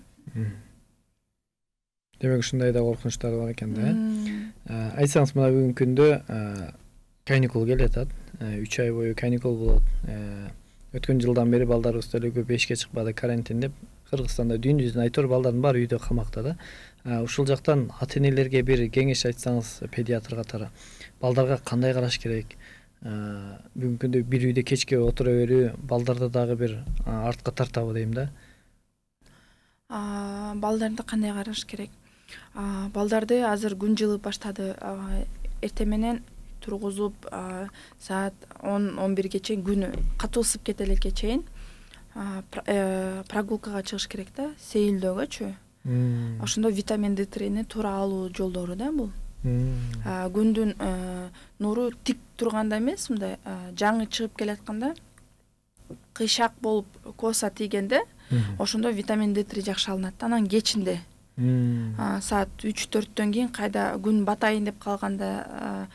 Демек ушундай да коркунучтар бар экен да. Айтсаңыз, мына бүгүнкү күндө каникул келатат. үч ай бою каникул болот. Өткөн жылдан бери балдарыбыз деле көп эшикке чыкпады, карантин деп. Кыргызстанда дүйнө жүзүнө айтор балдардын баары үйдө камакта да. Ушул жактан ата-энелерге бир кеңеш айтсаңыз, педиатр катары балдарга кандай караш керек? Бүгүнкү күндө бир үйдө кечке отура берүү балдарды дагы бир артка тартабы дейм да. Балдарды кандай караш керек? Балдарды азыр күн жылып баштады. Эртең менен тургузуп, саат он он бирге чейин күнү катуу ысып кете элекке чейин прогулкага чыгыш керек да, сейилдөөгөчү. Ошондо витамин ди трини туура алуу жолдору да бул. Күндүн нуру тик турганда эмес, мындай жаңы чыгып келатканда, кыйшак болуп коса тийгенде, ошондо витамин ди три жакшы алынат. Анан кечинде саат үч төрттөн кийин кайда күн батайын деп калганда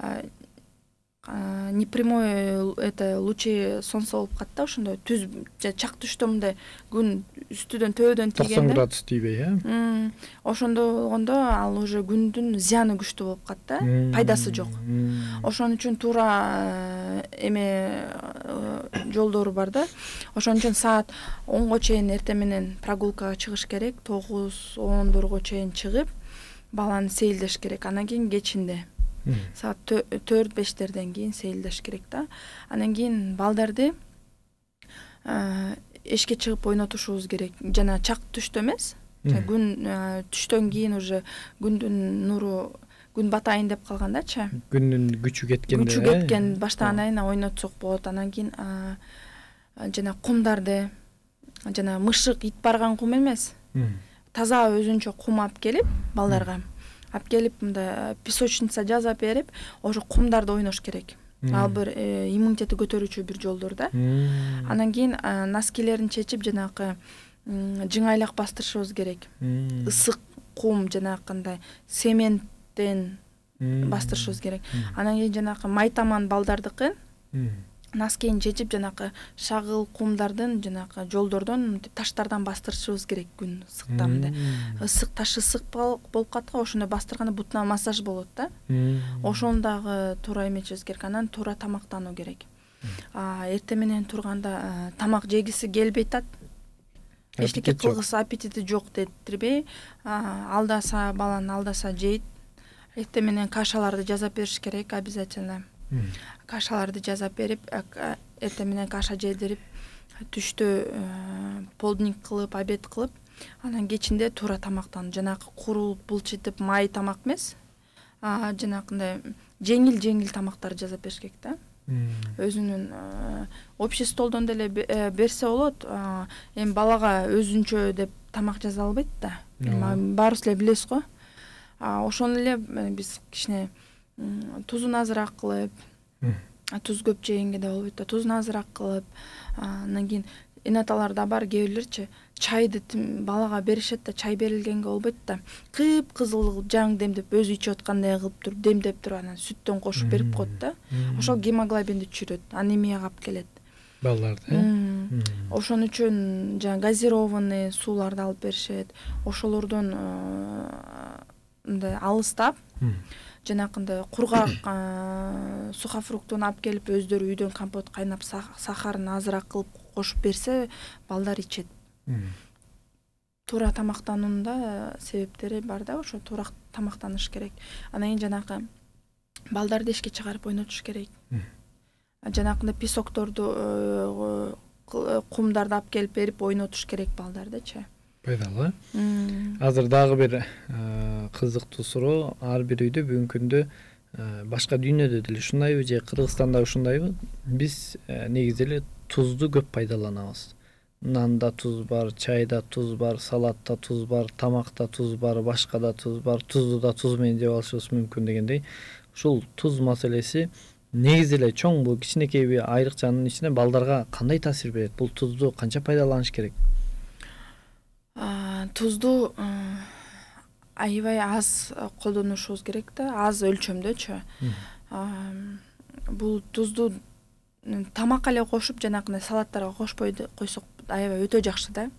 непрямой это лучи солнца болуп калат да, ошондой түз чак түштө мындай күн үстүдөн төбөдөн тийгенде токсон градус тийбей, э? Ошондо болгондо ал уже күндүн зыяны күчтүү болуп калат да, пайдасы жок. Ошон үчүн туура эме жолдору бар да. Ошон үчүн саат онго чейин эртең менен прогулкага чыгыш керек, тогуз ондорго чейин чыгып, баланы сейилдеш керек. Анан кийин кечинде саат төрт бештерден кийин сейилдеш керек да. Анан кийин балдарды эшикке чыгып ойнотушубуз керек. Жана чак түштө эмес, күн түштөн кийин уже күндүн нуру күн батайын деп калгандачы. Күндүн күчү кеткенде. Күчү кеткен баштаган айына ойнотсок болот. Анан кийин жана кумдарды, жана мышык, ит барган кум эмес. Таза өзүнчө кум алып келип балдарга алып келип мындай песочница жасап берип, ошо кумдарды ойнош керек. Ал бир иммунитети көтөрүүчү бир жолдор да. Анан кийин носкилерин чечип жанакы жыңайлак бастырышыбыз керек. Ысык кум жанакындай сементтен бастырышыбыз керек. Анан кийин жанакы майтаман балдардыкы носкиин чечип жанакы шагыл кумдардын жанакы жолдордон таштардан бастырышыбыз керек күн ысыкта мындай. Ысык таш ысык болуп калат го, ошондо бастырганда бутуна массаж болот да. Ошону дагы туура эметишибиз керек. Анан туура тамактануу керек. Эртең менен турганда тамак жегиси келбей атат. Эчтеке кылгысы аппетити жок дептирбей, алдаса баланы алдаса жейт. Эртең менен кашаларды жасап бериш керек обязательно. Кашаларды жасап берип, эртең менен каша жедирип, түштө полдник кылып, обед кылып, анан кечинде туура тамактануу, жанакы курулуп, булчитип, май тамак эмес, жанакындай жеңил-жеңил тамактар жасап бериш керек да. Өзүнүн общий столдон деле берсе болот. Эми балага өзүнчө деп тамак жаза албайт да. Баарыбыз эле билебиз го. Ошону эле биз кичине тузун азыраак кылып, туз көп жегенге да болбойт да, тузун азыраак кылып, анан кийин энаталарда бар кээ бирлерчи чайды балага беришет да, чай берилгенге болбойт да. Кып-кызыл жаң демдеп өзү ичип аткандай кылып туруп, демдеп туруп анан сүттөн кошуп берип коет да. Ошол гемоглобинди түшүрөт, анемияга алып келет. Балдарды. Ошон үчүн жана газированный сууларды алып беришет. Ошолордон мындай алыстап, жанакындай кургак сухофруктун алып келип өздөрү үйдөн компот кайнап сахарын азыраак кылып кошуп берсе, балдар ичет. Туура тамактануунун да себептери бар да, ошо туура тамактаныш керек. Анан кийин жанакы балдарды эшикке чыгарып ойнотуш керек. Жанакындай песокторду, кумдарды алып келип берип ойнотуш керек балдардычы. Пайдалуу. Азыр дагы бир кызыктуу суроо. Ар бир үйдө бүгүнкү күндө башка дүйнөдө деле ушундайбы же Кыргызстанда ушундайбы? Биз негизи эле тузду көп пайдаланабыз. Нанда туз бар, чайда туз бар, салатта туз бар, тамакта туз бар, башкада туз бар, тузду да туз менен жеп алышыбыз мүмкүн дегендей. Ушул туз маселеси негизи эле чоң бул кичинекей бир айрыкчанын ичине балдарга кандай таасир берет? Бул тузду канча пайдаланыш керек? Тузду аябай аз колдонушубуз керек да, аз өлчөмдөчү. Бул тузду тамакка эле кошуп, жанакындай салаттарга кошпой койсок аябай өтө жакшы да.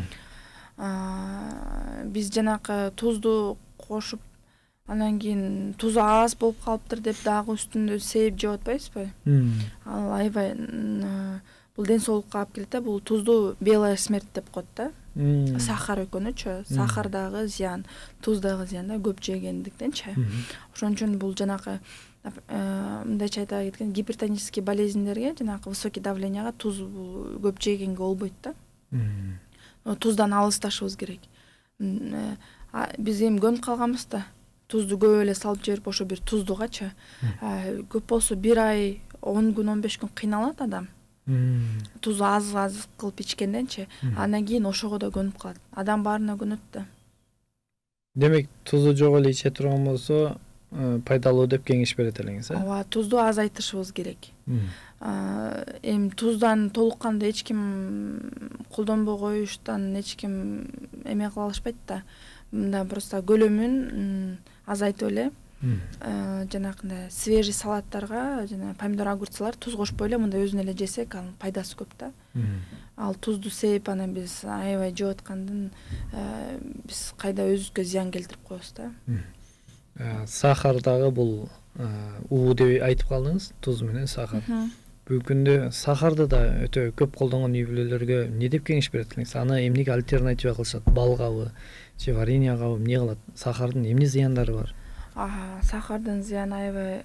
Биз жанакы тузду кошуп, анан кийин тузу аз болуп калыптыр деп дагы үстүндө сээп жеп атпайбызбы? Ал аябай бул ден соолукка алып келет да. Бул тузду белая смерть деп коет да. Сахар экөнүчү, сахар дагы зыян, туз дагы зыян да, көп жегендиктенчи. Ошон үчүн бул жанакы мындайча айта кеткен гипертонический болезньдерге, жанакы высокий давленияга туз көп жегенге болбойт да. Туздан алысташыбыз керек. Биз эми көнүп калганбыз да. Тузду көп эле салып жиберип, ошо бир туздугачы. Көп болсо бир ай, он күн, он беш күн кыйналат адам. Тузу аз-аз кылып ичкенденчи, андан кийин ошого да көнүп калат. Адам баарына көнөт да. Демек, тузу жок эле иче турган болсо, пайдалуу деп кеңеш берет элеңиз, э? Ооба, тузду азайтышыбыз керек. Эми туздан толук кандуу эч ким колдонбой коюштан эч ким эме кыла алышпайт да. Мында просто көлөмүн азайтып эле, жанакындай свежий салаттарга, жана помидор, огурцлар туз кошпой эле мындай өзүнө эле жесек, анын пайдасы көп да. Ал тузду сээп анан биз аябай жеп аткандан биз кайда өзүбүзгө зыян келтирип коебуз да. Сахар дагы бул уу деп айтып калдыңыз, туз менен сахар. Бүгүнкү күндө сахарды да өтө көп колдонгон үй бүлөлөргө эмне деп кеңеш берет элеңиз? Аны эмнеге альтернатива кылышат? Балгабы же вареньягабы, эмне кылат? Сахардын эмне зыяндары бар? Сахардын зыяны аябай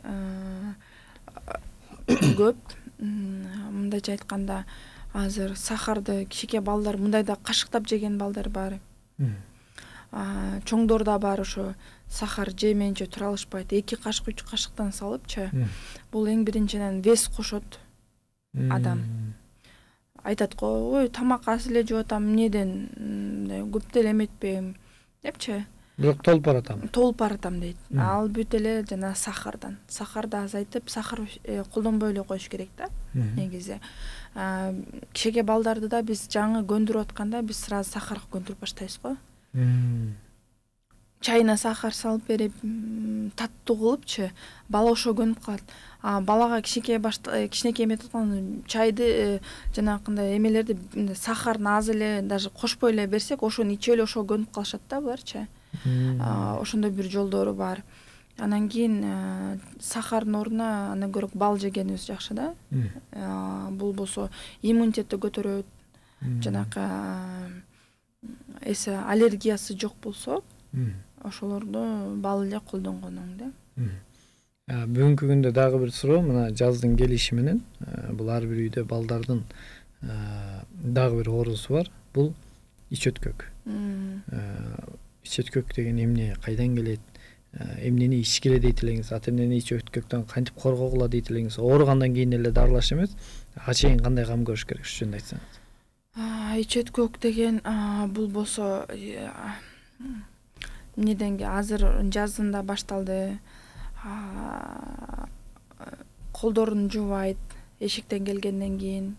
көп. Мындайча айтканда, азыр сахарды кичике балдар мындайда кашыктап жеген балдар бар. Чоңдор да бар, ошо сахар жемейинче тура алышпайт. эки кашык, үч кашыктан салыпчы. Бул эң биринчиден вес кошот адам. айтат го, ой тамак аз эле жеп атам, эмнеден көп деле эметпейм депчи. Бирок толуп баратам. Толуп баратам дейт. Ал бүт эле жана сахардан. Сахарды азайтып, сахар колдонбой эле коюш керек да. Негизи. Кичике балдарды да биз жаңы көндүрүп атканда биз сразу сахарга көндүрүп баштайбыз го. Чайына сахар салып берип, таттуу кылыпчы, бала ошо көнүп калат. А балага кичике башта кичинекей эметип аткан чайды жанакындай эмелерди сахарын аз эле даже кошпой эле берсек, ошону ичип эле ошого көнүп калышат да буларчы. Ошондой бир жолдору бар. Анан кийин сахардын ордуна андан көрө бал жегенибиз жакшы да. Бул болсо иммунитетти көтөрөт. Жанакы эсе аллергиясы жок болсо, ошолорду бал эле колдонгон оң да. Бүгүнкү күндө дагы бир суроо, мына жаздын келиши менен бул ар бир үйдө балдардын дагы бир оорусу бар. Бул ич өткөк. Ич өткөк деген эмне, кайдан келет? Эмнени ичкиле дейт элеңиз, ата эмнени ич өткөктөн кантип коргогула дейт элеңиз? Ооругандан кийин эле дарылаш эмес, ага чейин кандай кам көрүш керек, ушул жөнүндө айтсаңыз. Ич өткөк деген бул болсо эмнеден азыр жазында башталды. Колдорун жуубайт эшиктен келгенден кийин.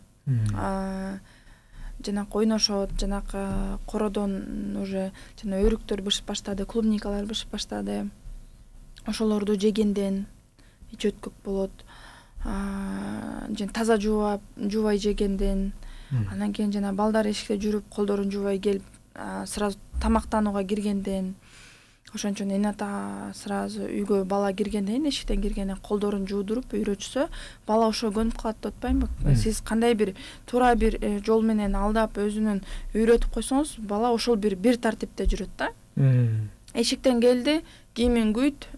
Жанакы ойношот, жанакы кородон уже жана өрүктөр бышып баштады, клубникалар бышып баштады. Ошолорду жегенден ич өткөк болот. Жана таза жуубап, жуубай жегенден, анан кийин жана балдар эшикте жүрүп, колдорун жуубай келип, сразу тамактанууга киргенден, ошончон эне ата сразу үйгө бала киргенден, эшиктен киргенден колдорун жуудуруп үйрөтсө, бала ошо көнүп калат деп атпаймынбы? Сиз кандай бир туура бир жол менен алдап өзүнүн үйрөтүп койсоңуз, бала ошол бир бир тартипте жүрөт да. Эшиктен келди, кийимин күйт,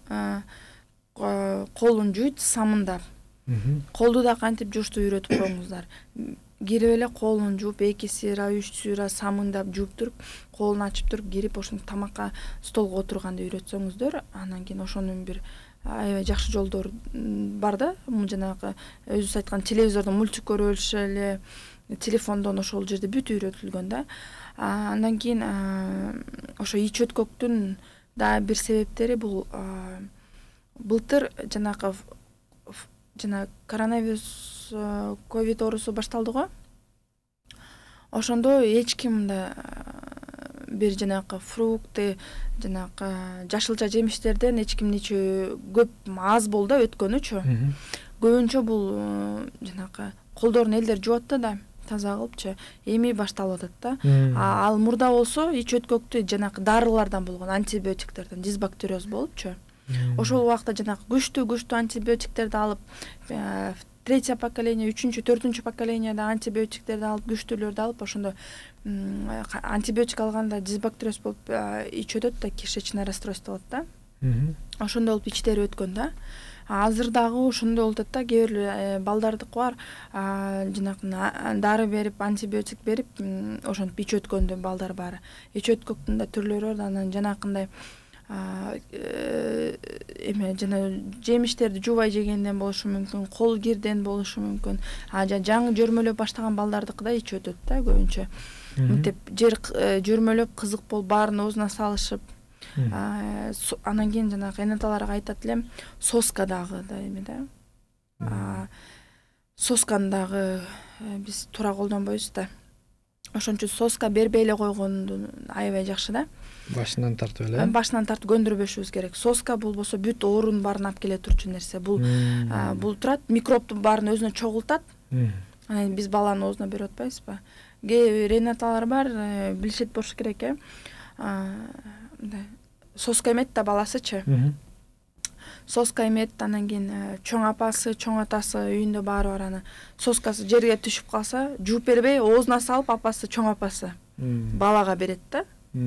колун жуйт самындап. Колду да кантип жуушту үйрөтүп коюңуздар. Кирип эле колун жууп, эки сыйра, үч сыйра самындап жууп туруп, колун ачып туруп, кирип ошону тамакка столго отурганды үйрөтсөңүздөр, анан кийин ошонун бир аябай жакшы жолдору бар да. Жанагы өзүңүз айткан телевизордон мультик көрүп эле эле, телефондон ошол жерде бүт үйрөтүлгөн да. Андан кийин ошо ич өткөктүн дагы бир себептери бул былтыр жанагы жана коронавирус ковид оорусу башталды го. Ошондо эч ким да бир жанакы фрукты, жанакы жашылча жемиштерден эч кимдин ичи көп аз болду да өткөнүчү. Көбүнчө бул жанакы колдорун элдер жуат да, таза кылыпчы, эми башталып атат да. Ал мурда болсо ич өткөктү жанакы дарылардан болгон, антибиотиктерден, дисбактериоз болупчу. Ошол убакта жанакы күчтүү күчтүү антибиотиктерди алып, третье поколение, үчүнчү, төртүнчү поколениеде антибиотиктерди алып, күчтүүлөрдү алып, ошондо антибиотик алганда дисбактериоз болуп ич өтөт да, кишечное расстройство болот да. Ошондой болуп ичтери өткөн да. Азыр дагы ошондой болуп атат да, кээ бир балдардыкы бар, жанакы дары берип, антибиотик берип, ошентип ич өткөндө балдар бар. Ич өткөктүн да түрлөрү бар, анан жанакындай эме жана жемиштерди жуубай жегенден болушу мүмкүн, кол кирден болушу мүмкүн. А жаңы жөрмөлөп баштаган балдардыкы да ич өтөт да көбүнчө. Мынтип жер жөрмөлөп кызык болуп баарын оозуна салышып, анан кийин жанагы энаталарга айтат элем, соска дагы да эме да. Сосканы дагы биз туура колдонбойбуз да. Ошон үчүн соска бербей эле койгонду аябай жакшы да. Башынан тартып эле. Башынан тартып көндүрбөшүбүз керек. Соска бул болсо бүт оорунун баарын алып келе турчу нерсе. Бул бул турат, микробтун баарын өзүнө чогултат. Анан биз баланын оозуна берип атпайбызбы? Кээ бир энаталар бар, билишет болуш керек э. Соска эмет да баласычы. Соска эмет, анан кийин чоң апасы, чоң атасы үйүндө баары бар, анан соскасы жерге түшүп калса, жууп бербей, оозуна салып апасы, чоң апасы балага берет да.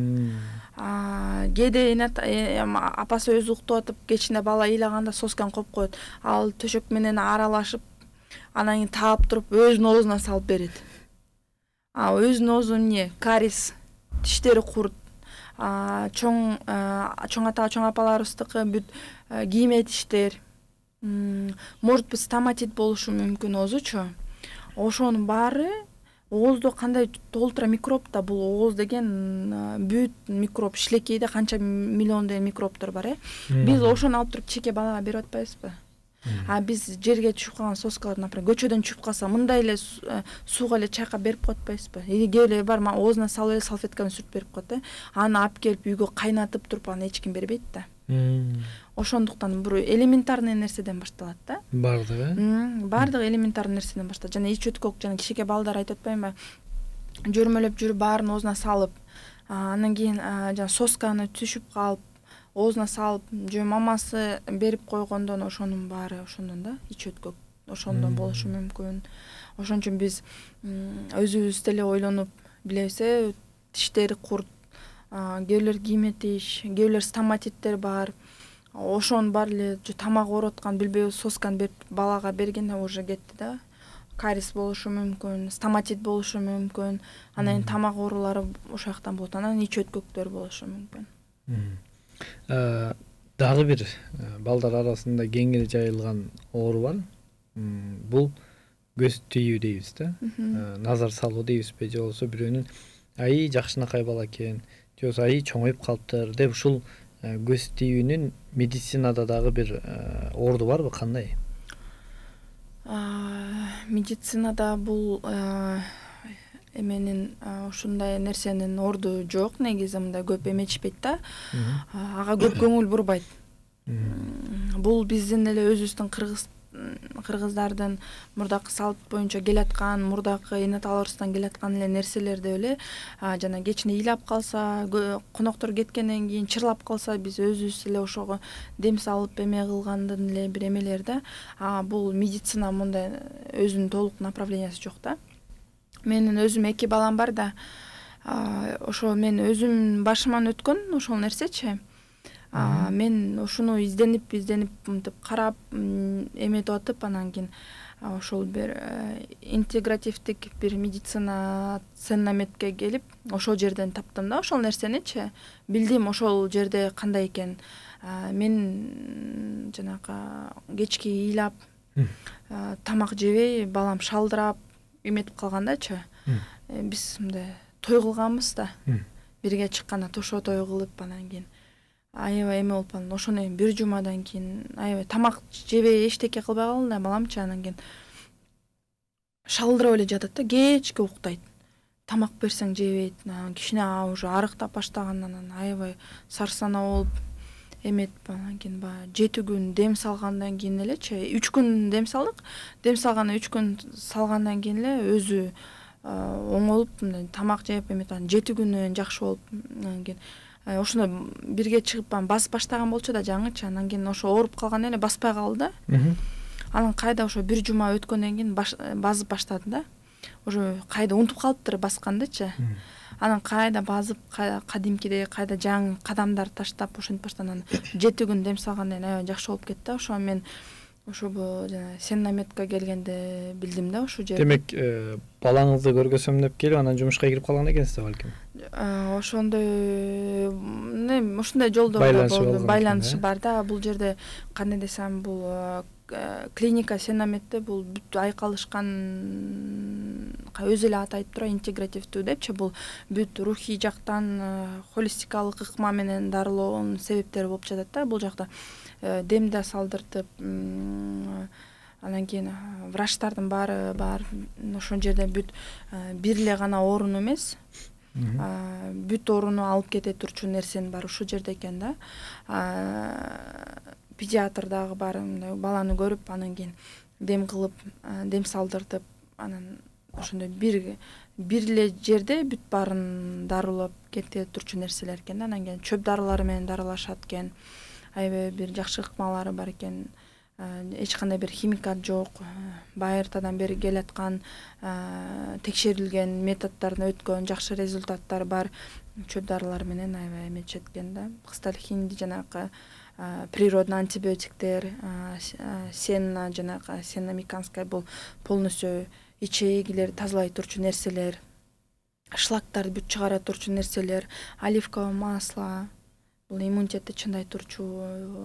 Кээде апасы өзү уктуп атып, кечинде бала ыйлаганда сосканы коюп коет. Ал төшөк менен аралашып, анан кийин таап туруп, өзүнүн оозуна салып берет. А өзүнүн оозу эмне? Кариес, тиштери курут. Чоң чоң ата, чоң апаларыбыздыкы бүт кийме тиштер. Может быть, стоматит болушу мүмкүн оозучу. Ошонун баары оозду кандай толтура микроб да, бул ооз деген бүт микроб, шилекейде канча миллион деген микробтор бар э. Биз ошону алып туруп чеке балага берип атпайбызбы? А биз жерге түшүп калган соскалар, например, көчөдөн түшүп калса, мындай эле сууга эле чайкап берип коет атпайбызбы? Или кээ эле бар, оозуна салып эле салфетканы сүрүп берип коет э. Аны алып келип үйгө кайнатып туруп аны эч ким бербейт да. Ошондуктан бир элементарный нерседен башталат да. Бардыгы э? Бардыгы элементарный нерседен башталат. Жана ич өткөк, жана кичике балдар айтып атпаймынбы? Жүрмөлөп жүрүп баарын оозуна салып, анан кийин жана сосканы түшүп калып, оозуна салып, же мамасы берип койгондон ошонун баары ошондон да, ич өткөк ошондон болушу мүмкүн. Ошон үчүн биз өзүбүз деле ойлонуп билебиз э, тиштери курт, кээбилер гематиш, кээбилер стоматиттер бар. Ошон бар эле тамак ооруп аткан билбейбиз, сосканы берип балага бергенде уже кетти да. Карис болушу мүмкүн, стоматит болушу мүмкүн. Анан кийин тамак оорулары ошол жактан болот. Анан ич өткөктөр болушу мүмкүн. Дагы бир балдар арасында кеңири жайылган оору бар. Бул көз тийүү дейбиз да. Назар салуу дейбизби, же болбосо бирөөнүн аи жакшынакай бала экен, же болбосо аи чоңоюп калыптыр деп ушул көз тийүүнүн медицинада дагы бир орду барбы, кандай? Медицинада бул эменин ушундай нерсенин орду жок, негизи мындай көп эметишпейт да. Ага көп көңүл бурбайт. Бул биздин эле өзүбүздүн кыргыз кыргыздардын мурдакы салт боюнча келаткан, мурдакы эне аталарыбыздан келаткан эле нерселер деп эле, жана кечине ыйлап калса, коноктор кеткенден кийин чырлап калса, биз өзүбүз эле ошого дем салып эме кылгандын эле бир эмелер да. А бул медицина мындай өзүнүн толук направлениясы жок да. Менин өзүм эки балам бар да, ошо мен өзүм башыман өткөн ошол нерсечи. Мен ошону изденип, изденип, мынтип карап, эметип атып, анан кийин ошол бир интегративдик бир медицина ценнометке келип, ошол жерден таптым да ошол нерсеничи. Билдим ошол жерде кандай экен. Мен жанакы кечки ыйлап, тамак жебей, балам шалдырап эметип калгандачы. Биз мындай той кылганбыз да. Бирге чыкканда тошо той кылып, анан кийин аябай эме болуп калдым. Ошону бир жумадан кийин аябай тамак жебей эчтеке кылбай калдым да баламчы. Анан кийин шалдырап эле жатат да, кечке уктайт. Тамак берсең жебейт. Анан кичине уже арыктап баштагандан анан аябай сарсана болуп эметип, анан кийин баягы жети күн дем салгандан кийин элечи, үч күн дем салдык. Дем салгандан үч күн салгандан кийин эле өзү оңолуп, тамак жеп эметип, анан жети күнү жакшы болуп, анан кийин ошондо бирге чыгып басып баштаган болчу да жаңычы. Анан кийин ошо ооруп калган эле баспай калды да. Анан кайда ошо бир жума өткөндөн кийин басып баштады да. Уже кайда унутуп калыптыр баскандычы. Анан кайда басып, кадимкидей кайда жаңы кадамдар таштап ошентип баштаган. жети күн дем салгандан кийин жакшы болуп кетти. Ошо мен ошо жана сеннаметке келгенде билдим да ошо жерде. Демек, балаңызды көргөсөм деп келип, анан жумушка кирип калган экенсиз да балким. Ошондой ушундай жолдо байланышы бар да. Бул жерде кандай десем, бул клиника сеннаметте бул бүт айкалышкан, өзү эле атайт тура интегративдүү депчи. Бул бүт рухий жактан холистикалык ыкма менен дарылоонун себептери болуп жатат да. Бул жакта дем да салдыртып, анан кийин врачтардын баары бар. Ошол жерде бүт бир эле гана ооруну эмес, бүт ооруну алып кете турчу нерсенин баары ушул жерде экен да. Педиатр дагы бар, баланы көрүп, анан кийин дем кылып, дем салдыртып, анан ошондой бир бир эле жерде бүт баарын дарылап кете турчу нерселер экен да. Анан кийин чөп дарылары менен дарылашат экен. Аябай бир жакшы ыкмалары бар экен. Эч кандай бир химикат жок. Байыртадан бери келаткан, текшерилген методдордон өткөн жакшы результаттар бар. Чөп дарылар менен аябай эметишет экен да. Кысталхинди жанакы природный антибиотиктер, сенна жанакы сеннамиканская бул полностью ичегилерди тазалай турчу нерселер, шлактарды бүт чыгара турчу нерселер, оливковое масло, бул иммунитетти чыңдай турчу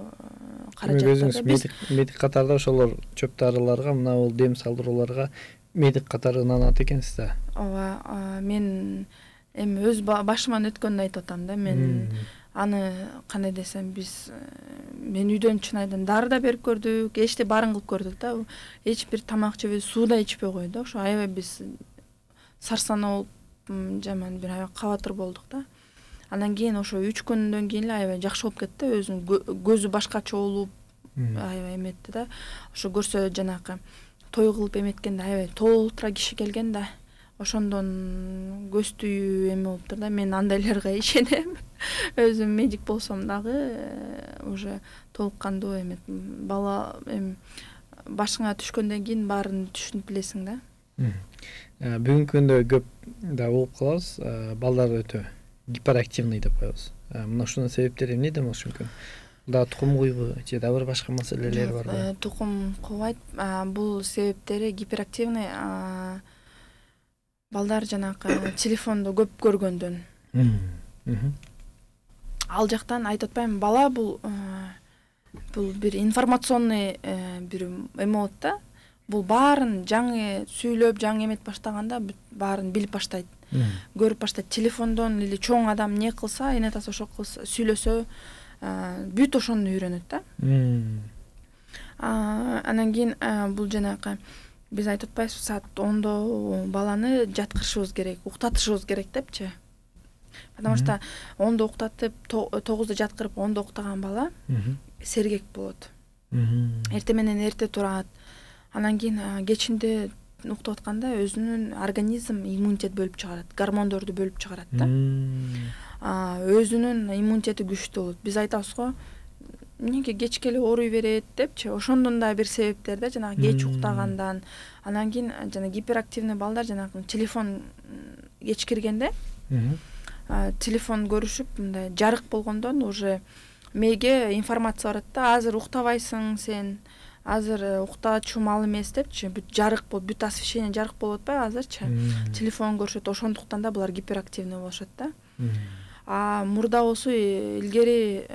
каражаттар. Өзүңүз медик катарда ошолор чөп дарыларга, мына бул дем салдырууларга медик катары ынанат экенсиз да. Ооба, мен эми өз башыман өткөнүн айтып атам да. Мен аны кандай десем, биз мен үйдөн чынайдан дары да берип көрдүк, эчте баарын кылып көрдүк да. Эч бир тамак жебей, суу да ичпей койду. Ошо аябай биз сарсанаа болуп, жаман бир аябай кабатыр болдук да. Андан кийин ошо үч күндөн кийин эле аябай жакшы болуп кетти. Өзүнүн көзү башкача болуп, аябай эметти да. Ошо көрсө жанакы той кылып эметкенде аябай толтура киши келген да. Ошондон көз түйүү эме болуптур да. Мен андайларга ишенем. Өзүм медик болсом дагы уже толук кандуу эмет. Бала эми башыңа түшкөндөн кийин баарын түшүнүп билесиң да. Бүгүнкү күндө көп да угуп калабыз, балдар өтө гиперактивный деп коебуз. Мына ушунун себептери эмнеде болушу мүмкүн? Да тукум куйбу же да бир башка маселелер барбы? Тукум кубайт. Бул себептери гиперактивный балдар жанакы телефонду көп көргөндөн. Ал жактан айтып атпайм, бала бул бул бир информационный бир эме болот да. Бул баарын жаңы сүйлөп, жаңы эмет баштаганда баарын билип баштайт. Көрүп баштайт. Телефондон или чоң адам не кылса, энетасы ошо кылса, сүйлөсө, бүт ошону үйрөнөт да. Анан кийин бул жанакы биз айтып атпайбызбы, саат ондо баланы жаткырышыбыз керек, уктатышыбыз керек депчи. Потому что ондо уктатып, тогузда жаткырып, ондо уктаган бала сергек болот. Эрте менен эрте турат. Анан кийин кечинде уктап атканда өзүнүн организм иммунитет бөлүп чыгарат, гормондорду бөлүп чыгарат да. Өзүнүн иммунитети күчтүү болот. Биз айтабыз го, эмнеге кечке эле ооруй берет депчи. Ошондон да бир себептер да, жанагы кеч уктагандан. Анан кийин жана гиперактивный балдар жанагы телефон кеч киргенде, телефон көрүшүп, мындай жарык болгондон уже мээге информация барат да, азыр уктабайсың сен. Азыр уктачу мал эмес депчи, бүт жарык болот, бүт освещение жарык болуп атпайбы азырчы. Телефон көрүшөт, ошондуктан да булар гиперактивный болушат да. А мурда болсо илгери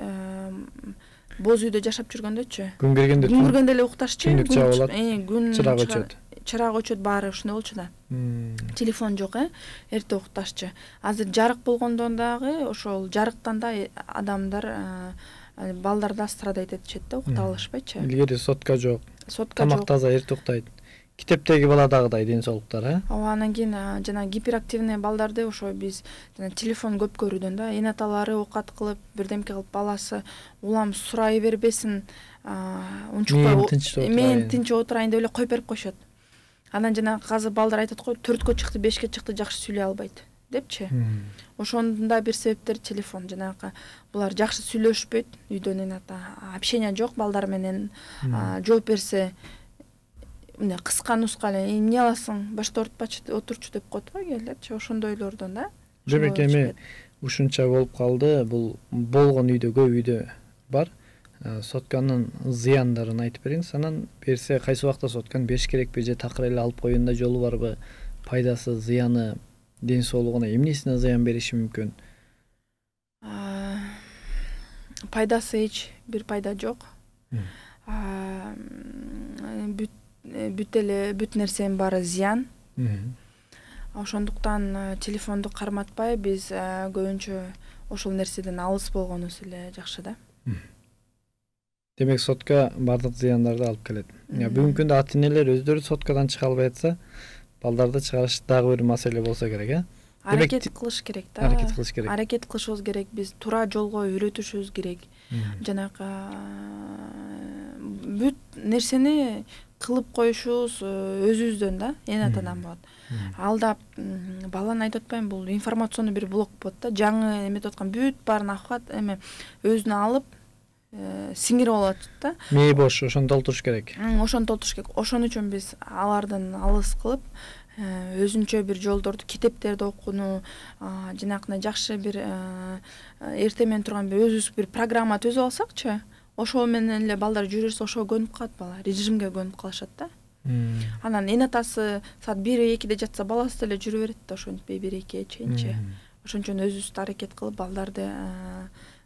боз үйдө жашап жүргөндөчү. Күн киргенде күн киргенде эле укташчы. Түндүк жабылат. Күн чырак өчөт. Чырак өчөт, баары ушундай болчу да. Телефон жок, э, эрте укташчы. Азыр жарык болгондон дагы ошол жарыктан да адамдар, балдар да страдайт этишет да, укта алышпайчы. Илгери сотка жок. Сотка жок. Тамак таза, эрте уктайт. Китептеги баладагыдай ден соолуктар, э? Ооба, анан кийин жана гиперактивный балдарды ошо биз жана телефон көп көрүүдөн да, эне аталары оокат кылып, бирдемке кылып баласы улам сурай бербесин, унчукпай мен тынч отурайын деп эле коюп берип коюшат. Анан жана азыр балдар айтат го, төрткө чыкты, бешке чыкты, жакшы сүйлөй албайт депчи. Ошондун да бир себептери телефон. Жанагы булар жакшы сүйлөшпөйт, үйдөн эне ата общение жок, балдар менен жооп берсе мына кыска нуска эле эмне аласың, башта ортпачы, отурчу деп коет го келдечи. Ошондойлордон да. Демек эми ушунча болуп калды. Бул болгон үйдө, көп үйдө бар. Сотканын зыяндарын айтып бериңиз. Анан берсе кайсы убакта сотканы бериш керекпи же такыр эле алып коюунда жолу барбы? Пайдасы, зыяны, ден соолугуна эмнесине зыян бериши мүмкүн? Пайдасы эч бир пайда жок. Бүт бүт эле бүт нерсенин баары зыян. Ошондуктан телефонду карматпай биз көбүнчө ошол нерседен алыс болгонубуз эле жакшы да. Демек сотка бардык зыяндарды алып келет. Бүгүнкү күндө ата энелер өздөрү соткадан чыга албай атса, балдарды чыгарыш дагы бир маселе болсо керек, э? Аракет кылыш керек да. Аракет кылыш керек. Аракет кылышыбыз керек. Биз туура жолго үйрөтүшүбүз керек. Жанакы бүт нерсени кылып коюшубуз өзүбүздөн да, эне атадан болот. Алдап баланы айтып атпайм, бул информационный бир блок болот да. Жаңы эметип аткан бүт баарын акыбат эме өзүнө алып сиңирип алат да. Мээ бош, ошону толтуруш керек. Ошону толтуруш керек. Ошон үчүн биз алардан алыс кылып, өзүнчө бир жолдорду, китептерди окууну, жанакындай жакшы бир эрте менен турган бир өзүбүз бир программа түзүп алсакчы, ошол менен эле балдар жүрө берсе, ошого көнүп калат бала, режимге көнүп калышат да. Анан эне атасы саат бир экиде жатса, баласы деле жүрө берет да, ошентпей бир экиге чейинчи. Ошон үчүн өзүбүз аракет кылып балдарды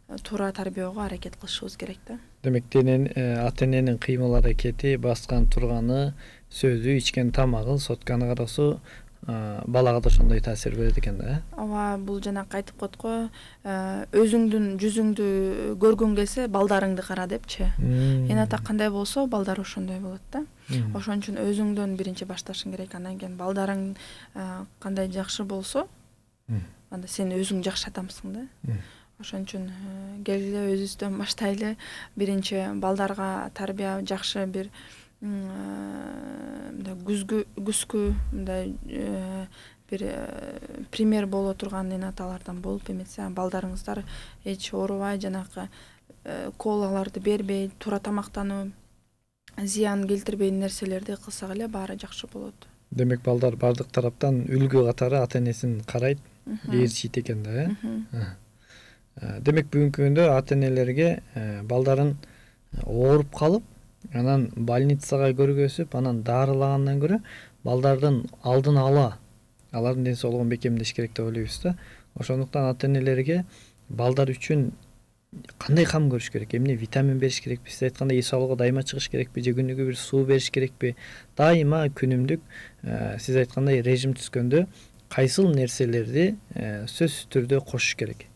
туура тарбиягага аракет кылышыбыз керек да. Демек денен ата эненин кыймыл аракети, баскан турганы, сөзү, ичкен тамагы, сотканы карасу балага да ошондой таасир берет экен да. Ооба, бул жанакы айтып коет го, өзүңдүн жүзүңдү көргүң келсе, балдарыңды кара депчи. Эне ата кандай болсо, балдар ошондой болот да. Ошон үчүн өзүңдөн биринчи башташың керек, андан кийин балдарың кандай жакшы болсо, анда сен өзүң жакшы адамсың да. Ошон үчүн келгиле өзүбүздөн баштайлы, биринчи балдарга тарбия жакшы бир мындай күзгү күзгү мындай бир пример боло турган эне аталардан болуп эмесе, балдарыңыздар эч оорубай, жанакы колаларды бербей, туура тамактануу, зыян келтирбей нерселерди кылсак эле баары жакшы болот. Демек балдар бардык тараптан үлгү катары ата энесин карайт, ээрчийт экен да, э? Демек бүгүнкү күндө ата энелерге балдарын ооруп калып, анан больницага көргөзүп, анан дарылагандан көрө балдардын алдын ала алардын ден соолугун бекемдеш керек деп ойлойбуз да. Ошондуктан ата энелерге балдар үчүн кандай кам көрүш керек? Эмне витамин бериш керекпи? Сиз айткандай эс алууга дайыма чыгыш керекпи же күнүгө бир суу бериш керекпи? Дайыма күнүмдүк сиз айткандай режим түзгөндө кайсыл нерселерди сөзсүз түрдө кошуш керек?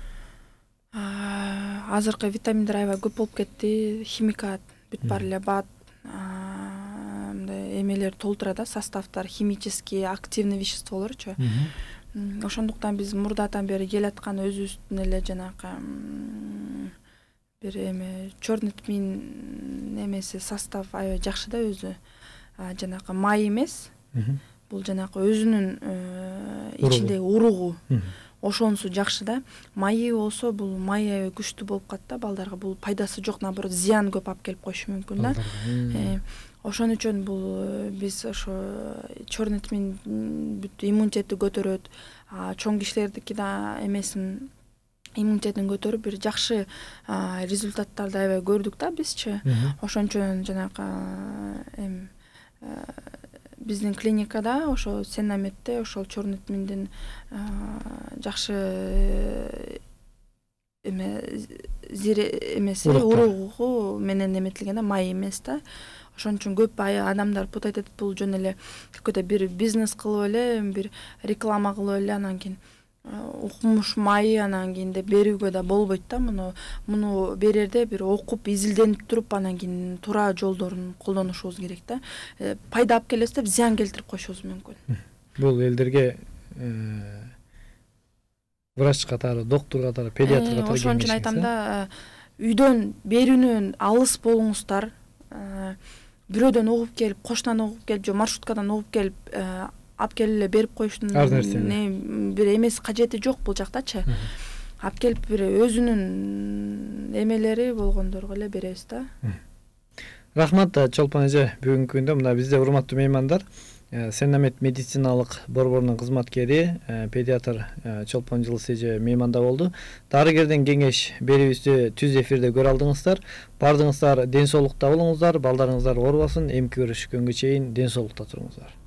Азыркы витаминдер аябай көп болуп кетти. Химикат, бүт баары эле бат, мындай эмелер толтура да, составдар, химический, активный веществолорчу. Ошондуктан биз мурдатан бери келаткан өзүбүздүн эле жанакы бир эме черный тмин эмеси состав аябай жакшы да өзү. Жанакы май эмес. Бул жанакы өзүнүн ичиндеги уругу. Ошонусу жакшы да. Майы болсо бул май аябай күчтүү болуп калат да, балдарга бул пайдасы жок, наоборот зыян көп алып келип коюшу мүмкүн да. Ошон үчүн бул биз ошо черный тмин бүт иммунитетти көтөрөт, чоң кишилердики да эмесин иммунитетин көтөрүп бир жакшы результаттарды аябай көрдүк да бизчи. Ошон үчүн жанакы эм биздин клиникада ошо Сенаметте ошол черный тминдин жакшы эме зире эмеси уругу менен эметилген да, май эмес да. Ошон үчүн көп адамдар путать этип, бул жөн эле какой-то бир бизнес кылып эле, бир реклама кылып эле, анан кийин укмуш майы анан кийин деп берүүгө да болбойт да. Муну муну берерде бир окуп, изилденип туруп, анан кийин туура жолдорун колдонушубуз керек да. Пайда алып келебиз деп зыян келтирип коюшубуз мүмкүн. Бул элдерге врач катары, доктор катары, педиатр катары кеңеш. Ошон үчүн айтам да, үйдөн берүүнөн алыс болуңуздар. Бирөөдөн угуп келип, кошунан угуп келип, же маршруткадан угуп келип алып келип эле берип коюштун бир эмеси кажети жок бул жактачы. Алып келип бир өзүнүн эмелери болгондорго эле беребиз да. Рахмат Чолпон эже, бүгүнкү күндө мына бизде урматтуу меймандар Сенамет медициналык борборунун кызматкери, педиатр Чолпон Жылыс эже мейманда болду. Дарыгерден кеңеш берүүбүздү түз эфирде көрө алдыңыздар. Бардыңыздар ден соолукта болуңуздар, балдарыңыздар оорубасын, эмки көрүшкөнгө чейин ден соолукта туруңуздар.